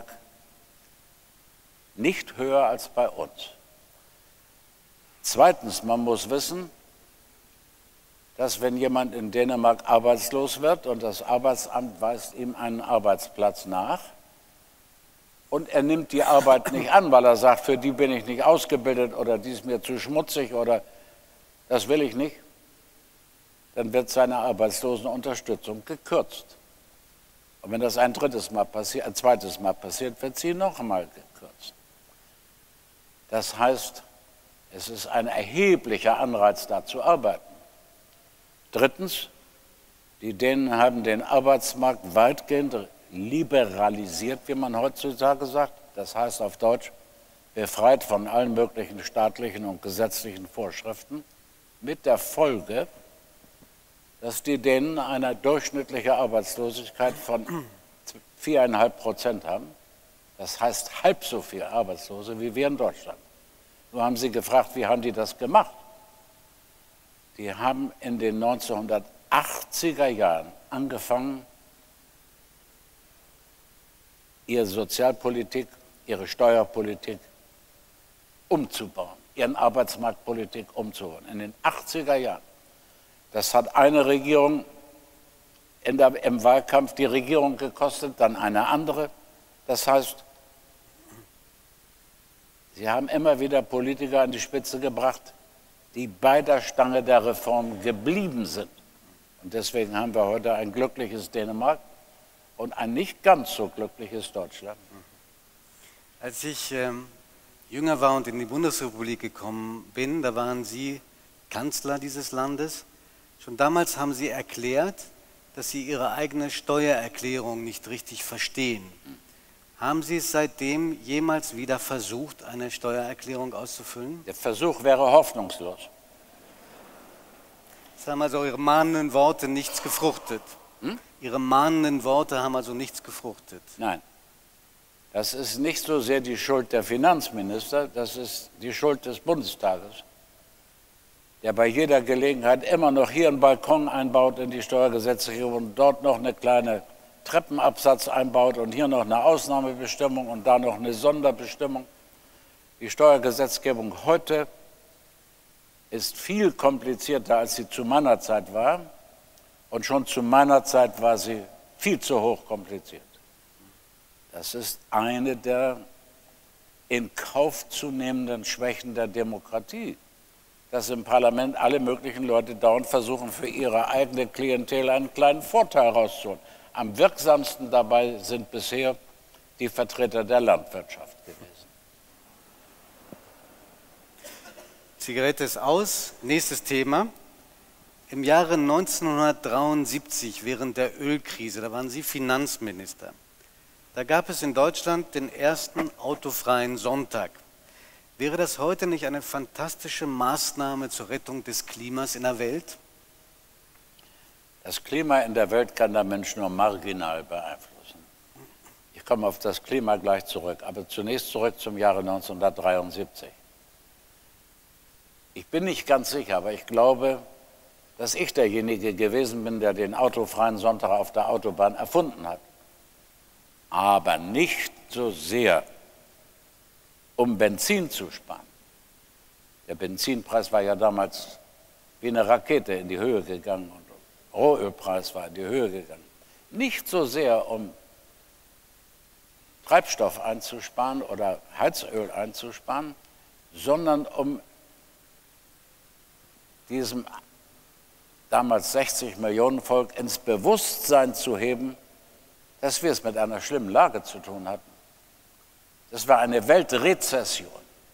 nicht höher als bei uns. Zweitens, man muss wissen, dass wenn jemand in Dänemark arbeitslos wird und das Arbeitsamt weist ihm einen Arbeitsplatz nach und er nimmt die Arbeit nicht an, weil er sagt, für die bin ich nicht ausgebildet oder die ist mir zu schmutzig oder das will ich nicht, dann wird seine Arbeitslosenunterstützung gekürzt. Und wenn das ein zweites Mal passiert, wird sie noch einmal gekürzt. Das heißt, es ist ein erheblicher Anreiz, da zu arbeiten. Drittens, die Dänen haben den Arbeitsmarkt weitgehend liberalisiert, wie man heutzutage sagt. Das heißt auf Deutsch, befreit von allen möglichen staatlichen und gesetzlichen Vorschriften, mit der Folge, dass die Dänen eine durchschnittliche Arbeitslosigkeit von 4,5% haben. Das heißt halb so viel Arbeitslose wie wir in Deutschland. Nur haben Sie gefragt, wie haben die das gemacht? Die haben in den 1980er Jahren angefangen, ihre Sozialpolitik, ihre Steuerpolitik umzubauen, ihren Arbeitsmarktpolitik umzubauen. In den 80er Jahren. Das hat eine Regierung im Wahlkampf die Regierung gekostet, dann eine andere. Das heißt, sie haben immer wieder Politiker an die Spitze gebracht, die bei der Stange der Reform geblieben sind. Und deswegen haben wir heute ein glückliches Dänemark und ein nicht ganz so glückliches Deutschland. Als ich jünger war und in die Bundesrepublik gekommen bin, da waren Sie Kanzler dieses Landes. Schon damals haben Sie erklärt, dass Sie Ihre eigene Steuererklärung nicht richtig verstehen. Haben Sie es seitdem jemals wieder versucht, eine Steuererklärung auszufüllen? Der Versuch wäre hoffnungslos. Es haben also Ihre mahnenden Worte nichts gefruchtet. Ihre mahnenden Worte haben also nichts gefruchtet. Nein, das ist nicht so sehr die Schuld der Finanzminister, das ist die Schuld des Bundestages, der bei jeder Gelegenheit immer noch hier einen Balkon einbaut in die Steuergesetzgebung und dort noch eine kleine Treppenabsatz einbaut und hier noch eine Ausnahmebestimmung und da noch eine Sonderbestimmung. Die Steuergesetzgebung heute ist viel komplizierter, als sie zu meiner Zeit war. Und schon zu meiner Zeit war sie viel zu hoch kompliziert. Das ist eine der in Kauf zu nehmenden Schwächen der Demokratie, dass im Parlament alle möglichen Leute dauernd versuchen, für ihre eigene Klientel einen kleinen Vorteil rauszuholen. Am wirksamsten dabei sind bisher die Vertreter der Landwirtschaft gewesen. Zigarette ist aus. Nächstes Thema. Im Jahre 1973, während der Ölkrise, da waren Sie Finanzminister, da gab es in Deutschland den ersten autofreien Sonntag. Wäre das heute nicht eine fantastische Maßnahme zur Rettung des Klimas in der Welt? Das Klima in der Welt kann der Mensch nur marginal beeinflussen. Ich komme auf das Klima gleich zurück, aber zunächst zurück zum Jahre 1973. Ich bin nicht ganz sicher, aber ich glaube, dass ich derjenige gewesen bin, der den autofreien Sonntag auf der Autobahn erfunden hat. Aber nicht so sehr, um Benzin zu sparen. Der Benzinpreis war ja damals wie eine Rakete in die Höhe gegangen und der Rohölpreis war in die Höhe gegangen. Nicht so sehr, um Treibstoff einzusparen oder Heizöl einzusparen, sondern um diesem damals 60 Millionen Volk ins Bewusstsein zu heben, dass wir es mit einer schlimmen Lage zu tun hatten. Das war eine Weltrezession.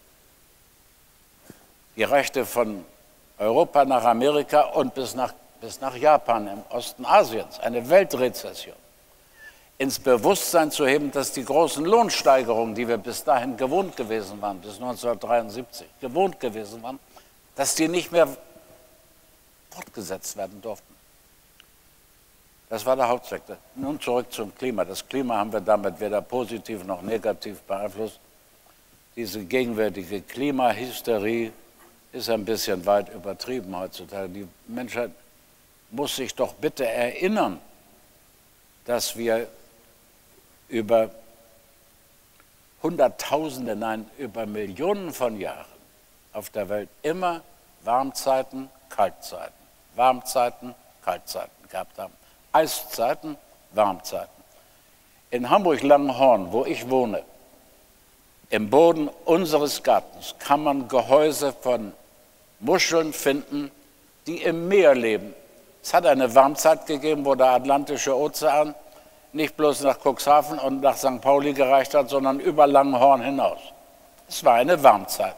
Die reichte von Europa nach Amerika und bis nach Japan im Osten Asiens. Eine Weltrezession. Ins Bewusstsein zu heben, dass die großen Lohnsteigerungen, die wir bis dahin gewohnt gewesen waren, bis 1973 gewohnt gewesen waren, dass die nicht mehr fortgesetzt werden durften. Das war der Hauptzweck. Nun zurück zum Klima. Das Klima haben wir damit weder positiv noch negativ beeinflusst. Diese gegenwärtige Klimahysterie ist ein bisschen weit übertrieben heutzutage. Die Menschheit muss sich doch bitte erinnern, dass wir über Hunderttausende, nein, über Millionen von Jahren auf der Welt immer Warmzeiten, Kaltzeiten, Warmzeiten, Kaltzeiten gehabt haben. Eiszeiten, Warmzeiten. In Hamburg-Langenhorn, wo ich wohne, im Boden unseres Gartens kann man Gehäuse von Muscheln finden, die im Meer leben. Es hat eine Warmzeit gegeben, wo der Atlantische Ozean nicht bloß nach Cuxhaven und nach St. Pauli gereicht hat, sondern über Langenhorn hinaus. Es war eine Warmzeit.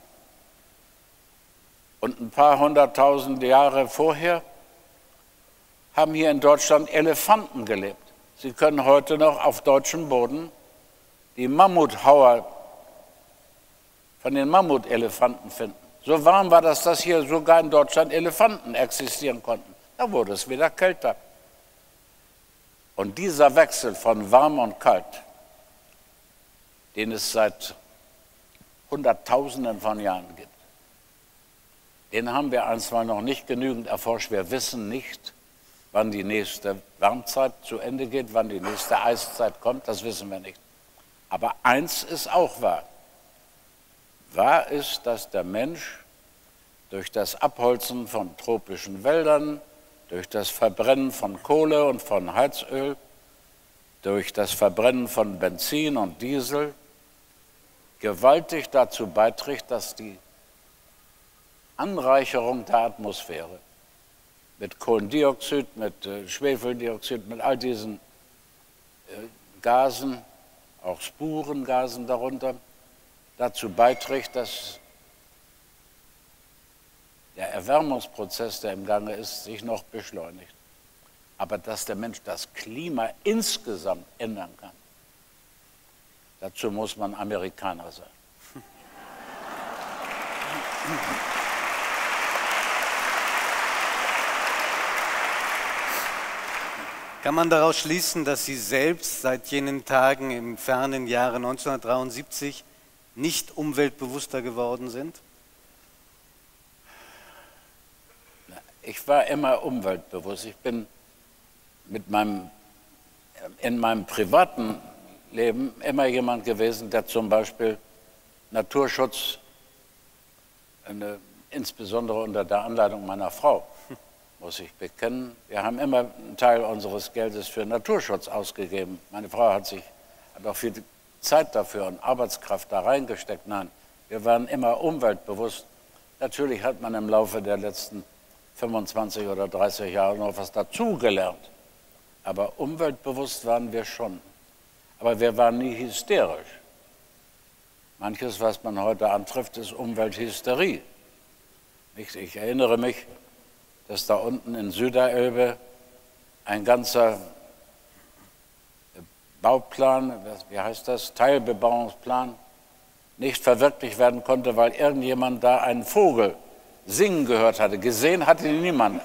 Und ein paar hunderttausend Jahre vorher haben hier in Deutschland Elefanten gelebt. Sie können heute noch auf deutschem Boden die Mammuthauer von den Mammutelefanten finden. So warm war das, dass hier sogar in Deutschland Elefanten existieren konnten. Da wurde es wieder kälter. Und dieser Wechsel von warm und kalt, den es seit Hunderttausenden von Jahren gibt, den haben wir einstweilen noch nicht genügend erforscht. Wir wissen nicht, wann die nächste Warmzeit zu Ende geht, wann die nächste Eiszeit kommt, das wissen wir nicht. Aber eins ist auch wahr. Wahr ist, dass der Mensch durch das Abholzen von tropischen Wäldern, durch das Verbrennen von Kohle und von Heizöl, durch das Verbrennen von Benzin und Diesel gewaltig dazu beiträgt, dass die Anreicherung der Atmosphäre mit Kohlendioxid, mit Schwefeldioxid, mit all diesen Gasen, auch Spurengasen darunter, dazu beiträgt, dass der Erwärmungsprozess, der im Gange ist, sich noch beschleunigt. Aber dass der Mensch das Klima insgesamt ändern kann, dazu muss man Amerikaner sein. Kann man daraus schließen, dass Sie selbst seit jenen Tagen im fernen Jahre 1973 nicht umweltbewusster geworden sind? Ich war immer umweltbewusst. Ich bin in meinem privaten Leben immer jemand gewesen, der zum Beispiel Naturschutz, insbesondere unter der Anleitung meiner Frau, muss ich bekennen, wir haben immer einen Teil unseres Geldes für Naturschutz ausgegeben. Meine Frau hat auch viel Zeit dafür und Arbeitskraft da reingesteckt. Nein, wir waren immer umweltbewusst. Natürlich hat man im Laufe der letzten 25 oder 30 Jahre noch was dazugelernt. Aber umweltbewusst waren wir schon. Aber wir waren nie hysterisch. Manches, was man heute antrifft, ist Umwelthysterie. Ich erinnere mich, dass da unten in Süderelbe ein ganzer Bauplan, wie heißt das, Teilbebauungsplan, nicht verwirklicht werden konnte, weil irgendjemand da einen Vogel singen gehört hatte. Gesehen hatte ihn niemand.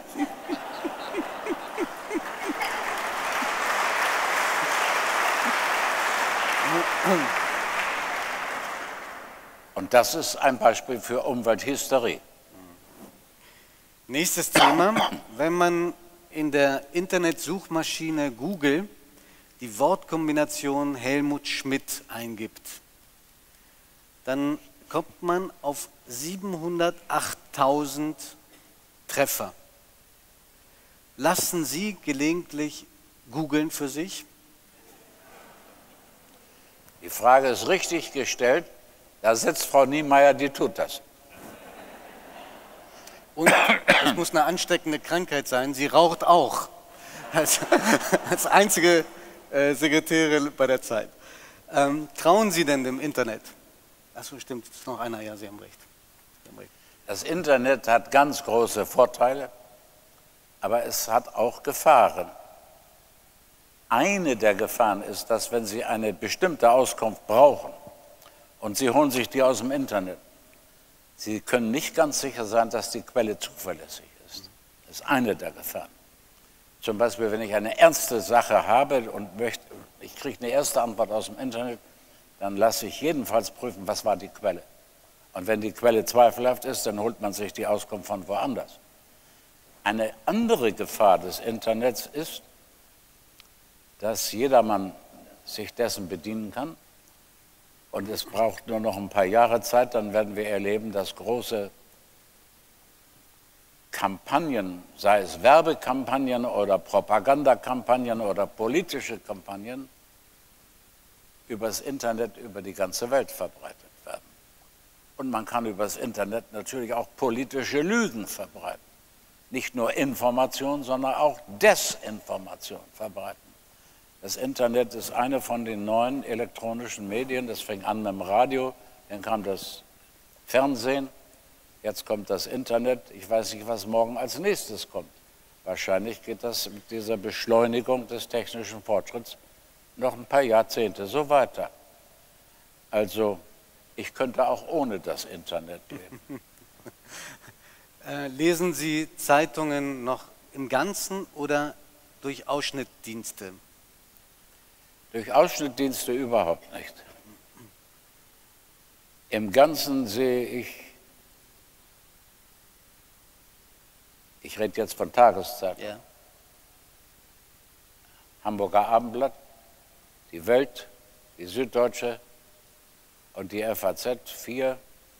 Und das ist ein Beispiel für Umwelthysterie. Nächstes Thema, wenn man in der Internetsuchmaschine Google die Wortkombination Helmut Schmidt eingibt, dann kommt man auf 708.000 Treffer. Lassen Sie gelegentlich googeln für sich? Die Frage ist richtig gestellt. Da sitzt Frau Niemeyer, die tut das. Und es muss eine ansteckende Krankheit sein. Sie raucht auch. Als einzige Sekretärin bei der Zeit. Trauen Sie denn dem Internet? Achso, stimmt, ist noch einer. Ja, Sie haben recht. Das Internet hat ganz große Vorteile, aber es hat auch Gefahren. Eine der Gefahren ist, dass wenn Sie eine bestimmte Auskunft brauchen und Sie holen sich die aus dem Internet, Sie können nicht ganz sicher sein, dass die Quelle zuverlässig ist. Das ist eine der Gefahren. Zum Beispiel, wenn ich eine ernste Sache habe und ich kriege eine erste Antwort aus dem Internet, dann lasse ich jedenfalls prüfen, was war die Quelle. Und wenn die Quelle zweifelhaft ist, dann holt man sich die Auskunft von woanders. Eine andere Gefahr des Internets ist, dass jedermann sich dessen bedienen kann. Und es braucht nur noch ein paar Jahre Zeit, dann werden wir erleben, dass große Kampagnen, sei es Werbekampagnen oder Propagandakampagnen oder politische Kampagnen, übers Internet über die ganze Welt verbreitet werden. Und man kann übers Internet natürlich auch politische Lügen verbreiten. Nicht nur Information, sondern auch Desinformation verbreiten. Das Internet ist eine von den neuen elektronischen Medien. Das fing an mit dem Radio, dann kam das Fernsehen, jetzt kommt das Internet. Ich weiß nicht, was morgen als nächstes kommt. Wahrscheinlich geht das mit dieser Beschleunigung des technischen Fortschritts noch ein paar Jahrzehnte so weiter. Also ich könnte auch ohne das Internet leben. Lesen Sie Zeitungen noch im Ganzen oder durch Ausschnittdienste? Durch Ausschnittdienste überhaupt nicht. Im Ganzen sehe ich rede jetzt von Tageszeiten, Ja. Hamburger Abendblatt, die Welt, die Süddeutsche und die FAZ 4.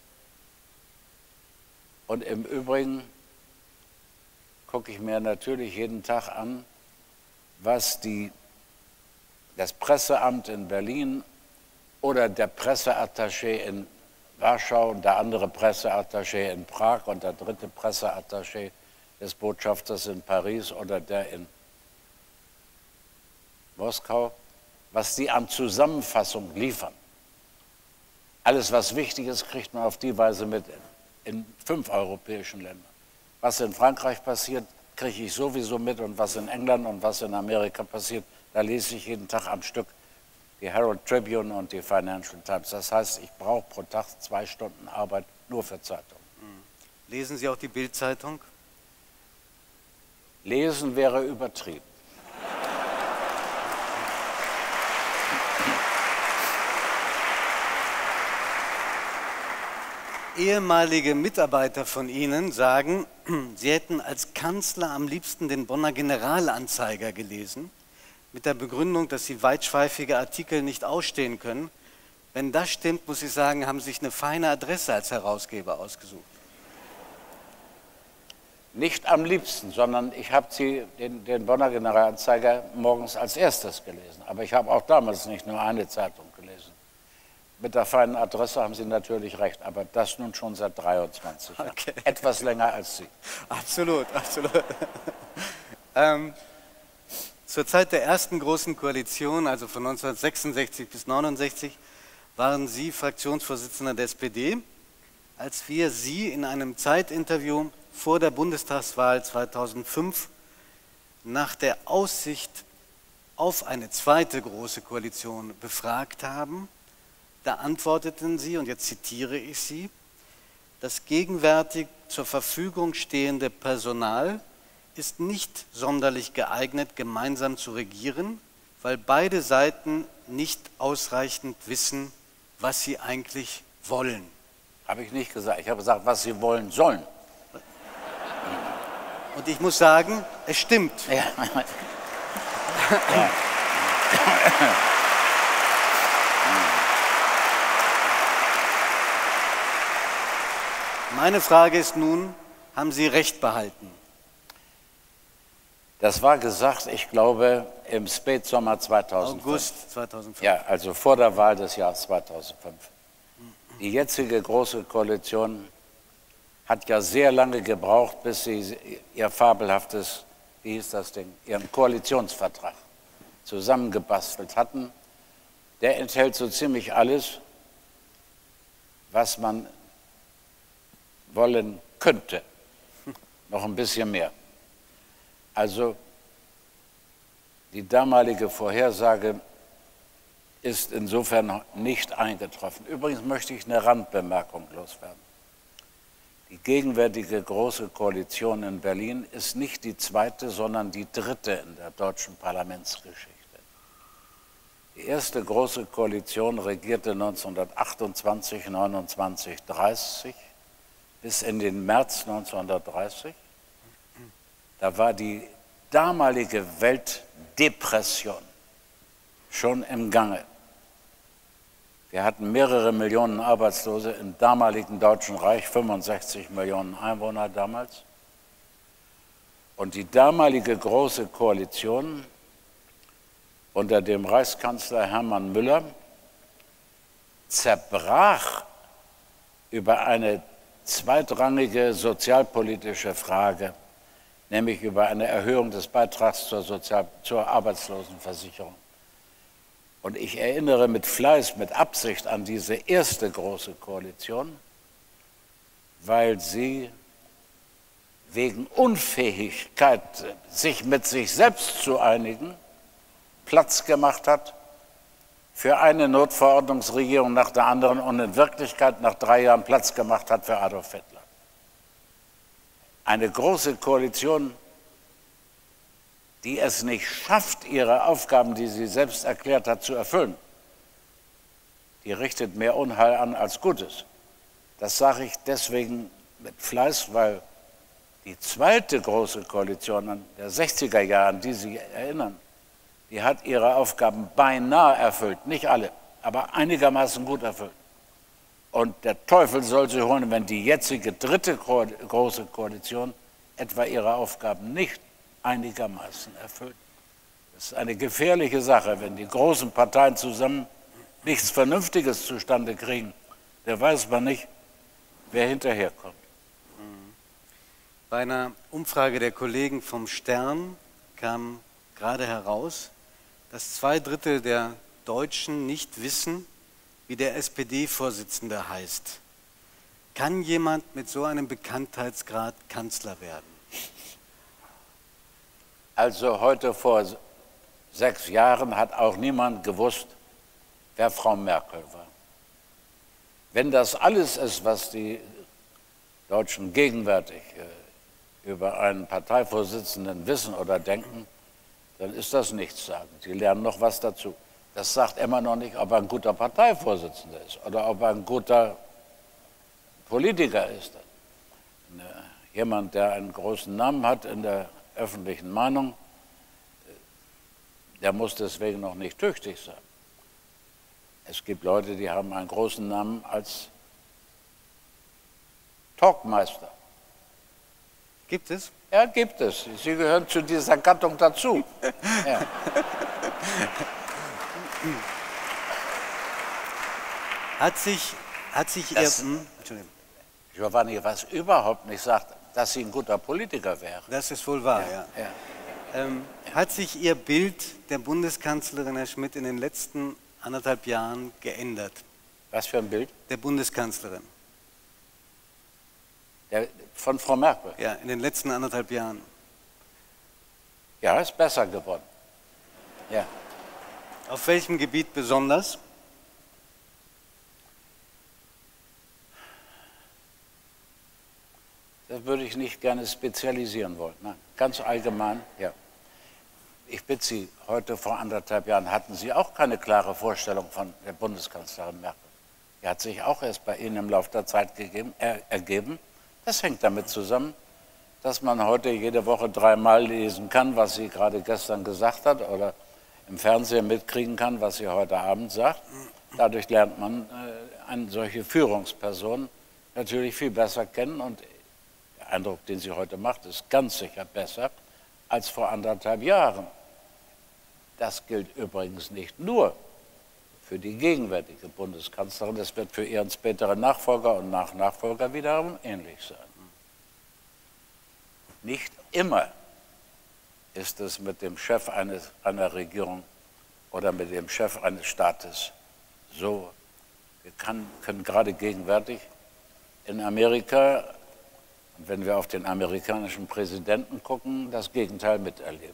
Und im Übrigen gucke ich mir natürlich jeden Tag an, was das Presseamt in Berlin oder der Presseattaché in Warschau und der andere Presseattaché in Prag und der dritte Presseattaché des Botschafters in Paris oder der in Moskau, was die an Zusammenfassung liefern. Alles, was wichtig ist, kriegt man auf die Weise mit in 5 europäischen Ländern. Was in Frankreich passiert, kriege ich sowieso mit, und was in England und was in Amerika passiert, da lese ich jeden Tag am Stück die Herald Tribune und die Financial Times. Das heißt, ich brauche pro Tag 2 Stunden Arbeit nur für Zeitungen. Lesen Sie auch die Bild-Zeitung? Lesen wäre übertrieben. ehemalige Mitarbeiter von Ihnen sagen, Sie hätten als Kanzler am liebsten den Bonner Generalanzeiger gelesen, mit der Begründung, dass Sie weitschweifige Artikel nicht ausstehen können. Wenn das stimmt, muss ich sagen, haben Sie sich eine feine Adresse als Herausgeber ausgesucht. Nicht am liebsten, sondern ich habe den Bonner Generalanzeiger morgens als erstes gelesen. Aber ich habe auch damals nicht nur eine Zeitung gelesen. Mit der feinen Adresse haben Sie natürlich recht, aber das nun schon seit 23 Jahren. Okay. Etwas länger als Sie. Absolut, absolut. Zur Zeit der ersten großen Koalition, also von 1966 bis 1969, waren Sie Fraktionsvorsitzender der SPD. Als wir Sie in einem Zeitinterview vor der Bundestagswahl 2005 nach der Aussicht auf eine zweite große Koalition befragt haben, da antworteten Sie, und jetzt zitiere ich Sie, das gegenwärtig zur Verfügung stehende Personal ist nicht sonderlich geeignet, gemeinsam zu regieren, weil beide Seiten nicht ausreichend wissen, was sie eigentlich wollen. Habe ich nicht gesagt. Ich habe gesagt, was Sie wollen sollen. Und ich muss sagen, es stimmt. Ja. Ja. Meine Frage ist nun, haben Sie recht behalten? Das war gesagt, ich glaube, im Spätsommer 2005. August 2005. Ja, also vor der Wahl des Jahres 2005. Die jetzige Große Koalition hat ja sehr lange gebraucht, bis sie ihr fabelhaftes, wie hieß das Ding, ihren Koalitionsvertrag zusammengebastelt hatten. Der enthält so ziemlich alles, was man wollen könnte. Noch ein bisschen mehr. Also die damalige Vorhersage ist insofern nicht eingetroffen. Übrigens möchte ich eine Randbemerkung loswerden. Die gegenwärtige Große Koalition in Berlin ist nicht die zweite, sondern die dritte in der deutschen Parlamentsgeschichte. Die erste Große Koalition regierte 1928, 29, 30 bis in den März 1930. Da war die damalige Weltdepression schon im Gange. Wir hatten mehrere Millionen Arbeitslose im damaligen Deutschen Reich, 65 Millionen Einwohner damals. Und die damalige Große Koalition unter dem Reichskanzler Hermann Müller zerbrach über eine zweitrangige sozialpolitische Frage, nämlich über eine Erhöhung des Beitrags zur Arbeitslosenversicherung. Und ich erinnere mit Fleiß, mit Absicht an diese erste Große Koalition, weil sie wegen Unfähigkeit, sich mit sich selbst zu einigen, Platz gemacht hat für eine Notverordnungsregierung nach der anderen und in Wirklichkeit nach 3 Jahren Platz gemacht hat für Adolf Hitler. Eine Große Koalition, die es nicht schafft, ihre Aufgaben, die sie selbst erklärt hat, zu erfüllen, die richtet mehr Unheil an als Gutes. Das sage ich deswegen mit Fleiß, weil die zweite Große Koalition in der 60er Jahre, an die Sie erinnern, die hat ihre Aufgaben beinahe erfüllt, nicht alle, aber einigermaßen gut erfüllt. Und der Teufel soll sie holen, wenn die jetzige dritte Große Koalition etwa ihre Aufgaben nicht einigermaßen erfüllt. Das ist eine gefährliche Sache, wenn die großen Parteien zusammen nichts Vernünftiges zustande kriegen. Da weiß man nicht, wer hinterherkommt. Bei einer Umfrage der Kollegen vom Stern kam gerade heraus, dass 2/3 der Deutschen nicht wissen, wie der SPD-Vorsitzende heißt. Kann jemand mit so einem Bekanntheitsgrad Kanzler werden? Also heute vor 6 Jahren hat auch niemand gewusst, wer Frau Merkel war. Wenn das alles ist, was die Deutschen gegenwärtig über einen Parteivorsitzenden wissen oder denken, dann ist das nichtssagend. Sie lernen noch was dazu. Das sagt immer noch nicht, ob er ein guter Parteivorsitzender ist oder ob er ein guter Politiker ist. Jemand, der einen großen Namen hat in der öffentlichen Meinung, der muss deswegen noch nicht tüchtig sein. Es gibt Leute, die haben einen großen Namen als Talkmeister. Gibt es? Ja, gibt es. Sie gehören zu dieser Gattung dazu. Ja. Hat sich Entschuldigung. Giovanni, was überhaupt nicht sagt, dass sie ein guter Politiker wäre. Das ist wohl wahr, ja. Hat sich Ihr Bild der Bundeskanzlerin, Herr Schmidt, in den letzten 1,5 Jahren geändert? Was für ein Bild? Der Bundeskanzlerin. Von Frau Merkel? Ja, in den letzten 1,5 Jahren. Ja, ist besser geworden. Ja. Auf welchem Gebiet besonders? Das würde ich nicht gerne spezialisieren wollen. Nein, ganz allgemein, ja. Ich bitte Sie, heute vor 1,5 Jahren hatten Sie auch keine klare Vorstellung von der Bundeskanzlerin Merkel. Die hat sich auch erst bei Ihnen im Laufe der Zeit ergeben. Das hängt damit zusammen, dass man heute jede Woche 3-mal lesen kann, was sie gerade gestern gesagt hat, oder im Fernsehen mitkriegen kann, was sie heute Abend sagt. Dadurch lernt man eine solche Führungsperson natürlich viel besser kennen, und der Eindruck, den sie heute macht, ist ganz sicher besser als vor 1,5 Jahren. Das gilt übrigens nicht nur für die gegenwärtige Bundeskanzlerin, das wird für ihren späteren Nachfolger und Nachfolger wiederum ähnlich sein. Nicht immer ist es mit dem Chef einer Regierung oder mit dem Chef eines Staates so. Wir können gerade gegenwärtig in Amerika, und wenn wir auf den amerikanischen Präsidenten gucken, das Gegenteil miterleben.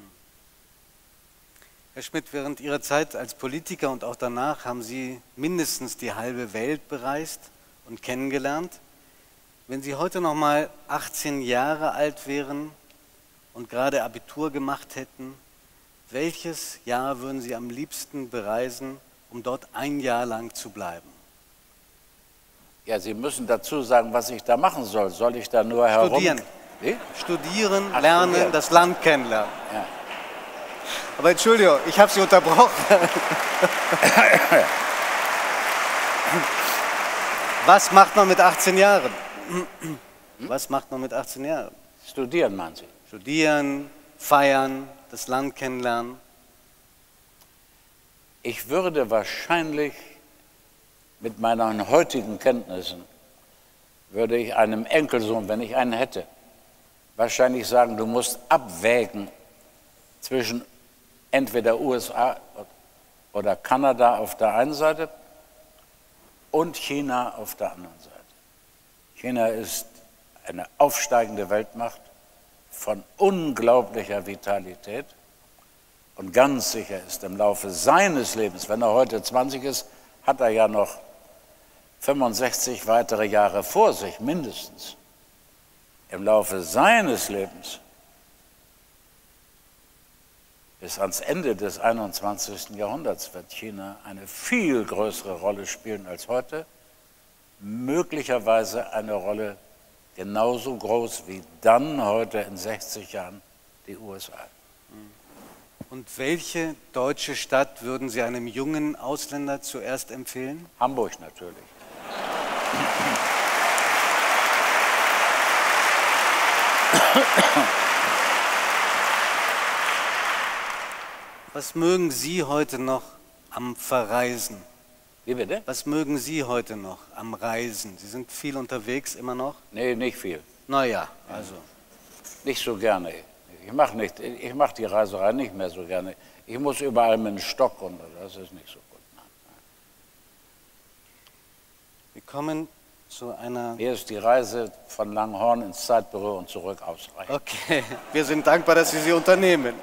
Herr Schmidt, während Ihrer Zeit als Politiker und auch danach haben Sie mindestens die halbe Welt bereist und kennengelernt. Wenn Sie heute noch mal 18 Jahre alt wären und gerade Abitur gemacht hätten, welches Jahr würden Sie am liebsten bereisen, um dort ein Jahr lang zu bleiben? Ja, Sie müssen dazu sagen, was ich da machen soll. Soll ich da nur Studieren. Wie? Studieren, Ach, lernen, studieren. das Land kennenlernen. Ja. Aber Entschuldigung, ich habe Sie unterbrochen. Was macht man mit 18 Jahren? Was macht man mit 18 Jahren? Studieren, meinen Sie? Studieren, feiern, das Land kennenlernen. Ich würde wahrscheinlich mit meinen heutigen Kenntnissen, würde ich einem Enkelsohn, wenn ich einen hätte, wahrscheinlich sagen, du musst abwägen zwischen entweder USA oder Kanada auf der einen Seite und China auf der anderen Seite. China ist eine aufsteigende Weltmacht von unglaublicher Vitalität, und ganz sicher ist im Laufe seines Lebens, wenn er heute 20 ist, hat er ja noch 65 weitere Jahre vor sich, mindestens. Im Laufe seines Lebens bis ans Ende des 21. Jahrhunderts wird China eine viel größere Rolle spielen als heute, möglicherweise eine Rolle genauso groß wie dann heute in 60 Jahren die USA. Und welche deutsche Stadt würden Sie einem jungen Ausländer zuerst empfehlen? Hamburg natürlich. Was mögen Sie heute noch am Verreisen? Wie bitte? Was mögen Sie heute noch am Reisen? Sie sind viel unterwegs immer noch? Nee, nicht viel. Naja, also. Nicht so gerne. Ich mache die Reiserei nicht mehr so gerne. Ich muss überall mit dem Stock runter, das ist nicht so gut. Wir kommen zu einer... Mir ist die Reise von Langhorn ins Zeitbüro und zurück ausreichend. Okay, wir sind dankbar, dass Sie sie unternehmen.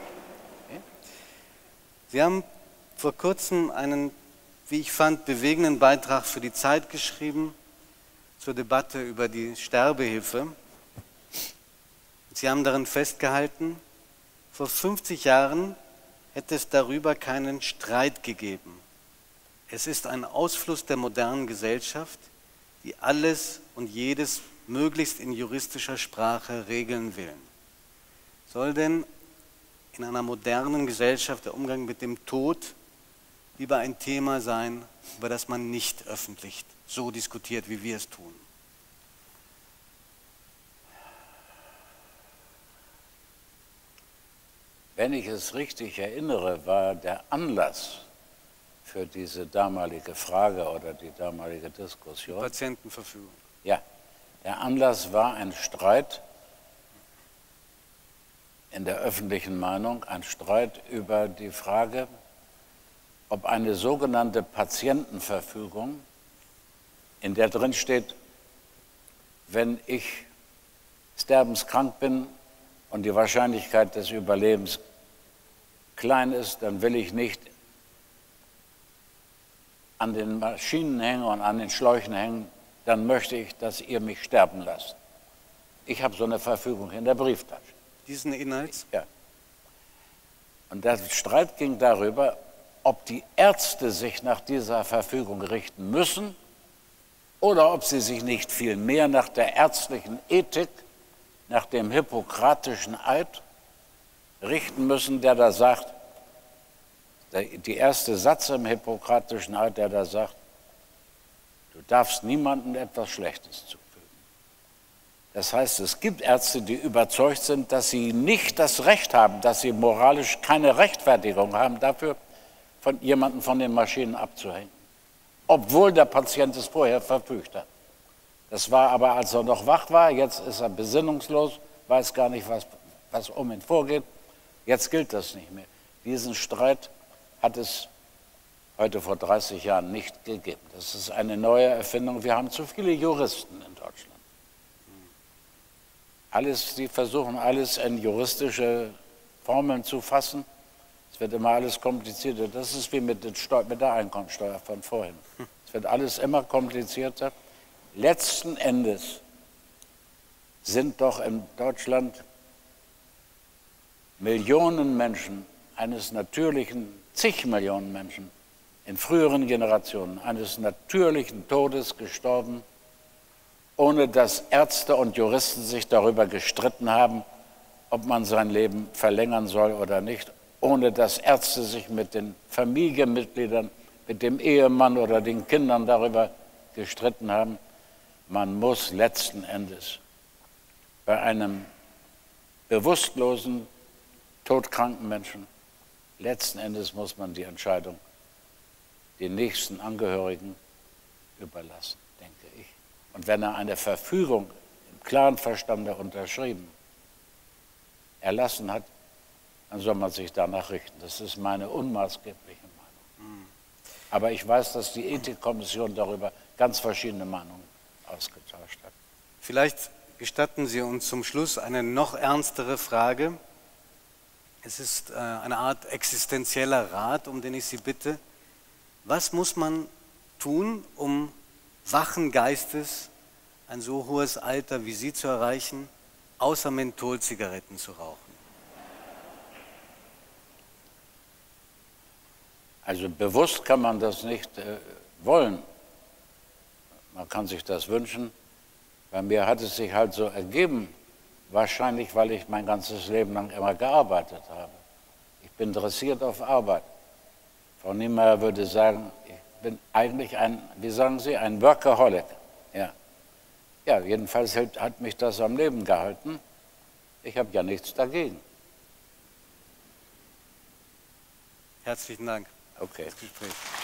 Sie haben vor kurzem einen, wie ich fand, bewegenden Beitrag für die Zeit geschrieben zur Debatte über die Sterbehilfe. Sie haben darin festgehalten, vor 50 Jahren hätte es darüber keinen Streit gegeben. Es ist ein Ausfluss der modernen Gesellschaft, die alles und jedes möglichst in juristischer Sprache regeln will. Soll denn in einer modernen Gesellschaft der Umgang mit dem Tod lieber ein Thema sein, über das man nicht öffentlich so diskutiert, wie wir es tun? Wenn ich es richtig erinnere, war der Anlass für diese damalige Frage oder die damalige Diskussion. Patientenverfügung. Ja, der Anlass war ein Streit in der öffentlichen Meinung, ein Streit über die Frage, ob eine sogenannte Patientenverfügung, in der drin steht, wenn ich sterbenskrank bin und die Wahrscheinlichkeit des Überlebens klein ist, dann will ich nicht an den Maschinen hängen und an den Schläuchen hängen, dann möchte ich, dass ihr mich sterben lasst. Ich habe so eine Verfügung in der Brieftasche. Diesen Inhalts? Ja. Und der Streit ging darüber, ob die Ärzte sich nach dieser Verfügung richten müssen oder ob sie sich nicht viel mehr nach der ärztlichen Ethik, nach dem hippokratischen Eid richten müssen, der da sagt, der erste Satz im hippokratischen Eid, der da sagt, du darfst niemandem etwas Schlechtes zufügen. Das heißt, es gibt Ärzte, die überzeugt sind, dass sie nicht das Recht haben, dass sie moralisch keine Rechtfertigung haben, dafür von jemandem von den Maschinen abzuhängen, obwohl der Patient es vorher verfügt hat. Das war aber, als er noch wach war, jetzt ist er besinnungslos, weiß gar nicht, was um ihn vorgeht. Jetzt gilt das nicht mehr. Diesen Streit hat es heute vor 30 Jahren nicht gegeben. Das ist eine neue Erfindung. Wir haben zu viele Juristen in Deutschland. Die versuchen alles in juristische Formeln zu fassen. Es wird immer alles komplizierter. Das ist wie mit der Einkommensteuer von vorhin. Es wird alles immer komplizierter. Letzten Endes sind doch in Deutschland Millionen Menschen zig Millionen Menschen in früheren Generationen eines natürlichen Todes gestorben, ohne dass Ärzte und Juristen sich darüber gestritten haben, ob man sein Leben verlängern soll oder nicht, ohne dass Ärzte sich mit den Familienmitgliedern, mit dem Ehemann oder den Kindern darüber gestritten haben. Man muss letzten Endes bei einem bewusstlosen, todkranken Menschen, letzten Endes muss man die Entscheidung den nächsten Angehörigen überlassen, denke ich. Und wenn er eine Verfügung im klaren Verstande unterschrieben, erlassen hat, dann soll man sich danach richten. Das ist meine unmaßgebliche Meinung. Aber ich weiß, dass die Ethikkommission darüber ganz verschiedene Meinungen ausgetauscht hat. Vielleicht gestatten Sie uns zum Schluss eine noch ernstere Frage. Es ist eine Art existenzieller Rat, um den ich Sie bitte. Was muss man tun, um wachen Geistes ein so hohes Alter wie Sie zu erreichen, außer Mentholzigaretten zu rauchen? Also bewusst kann man das nicht wollen. Man kann sich das wünschen. Bei mir hat es sich halt so ergeben, wahrscheinlich, weil ich mein ganzes Leben lang immer gearbeitet habe. Ich bin dressiert auf Arbeit. Frau Niemeyer würde sagen, ich bin eigentlich wie sagen Sie, ein Workaholic. Ja, ja, jedenfalls hat mich das am Leben gehalten. Ich habe ja nichts dagegen. Herzlichen Dank. Okay. Für das Gespräch.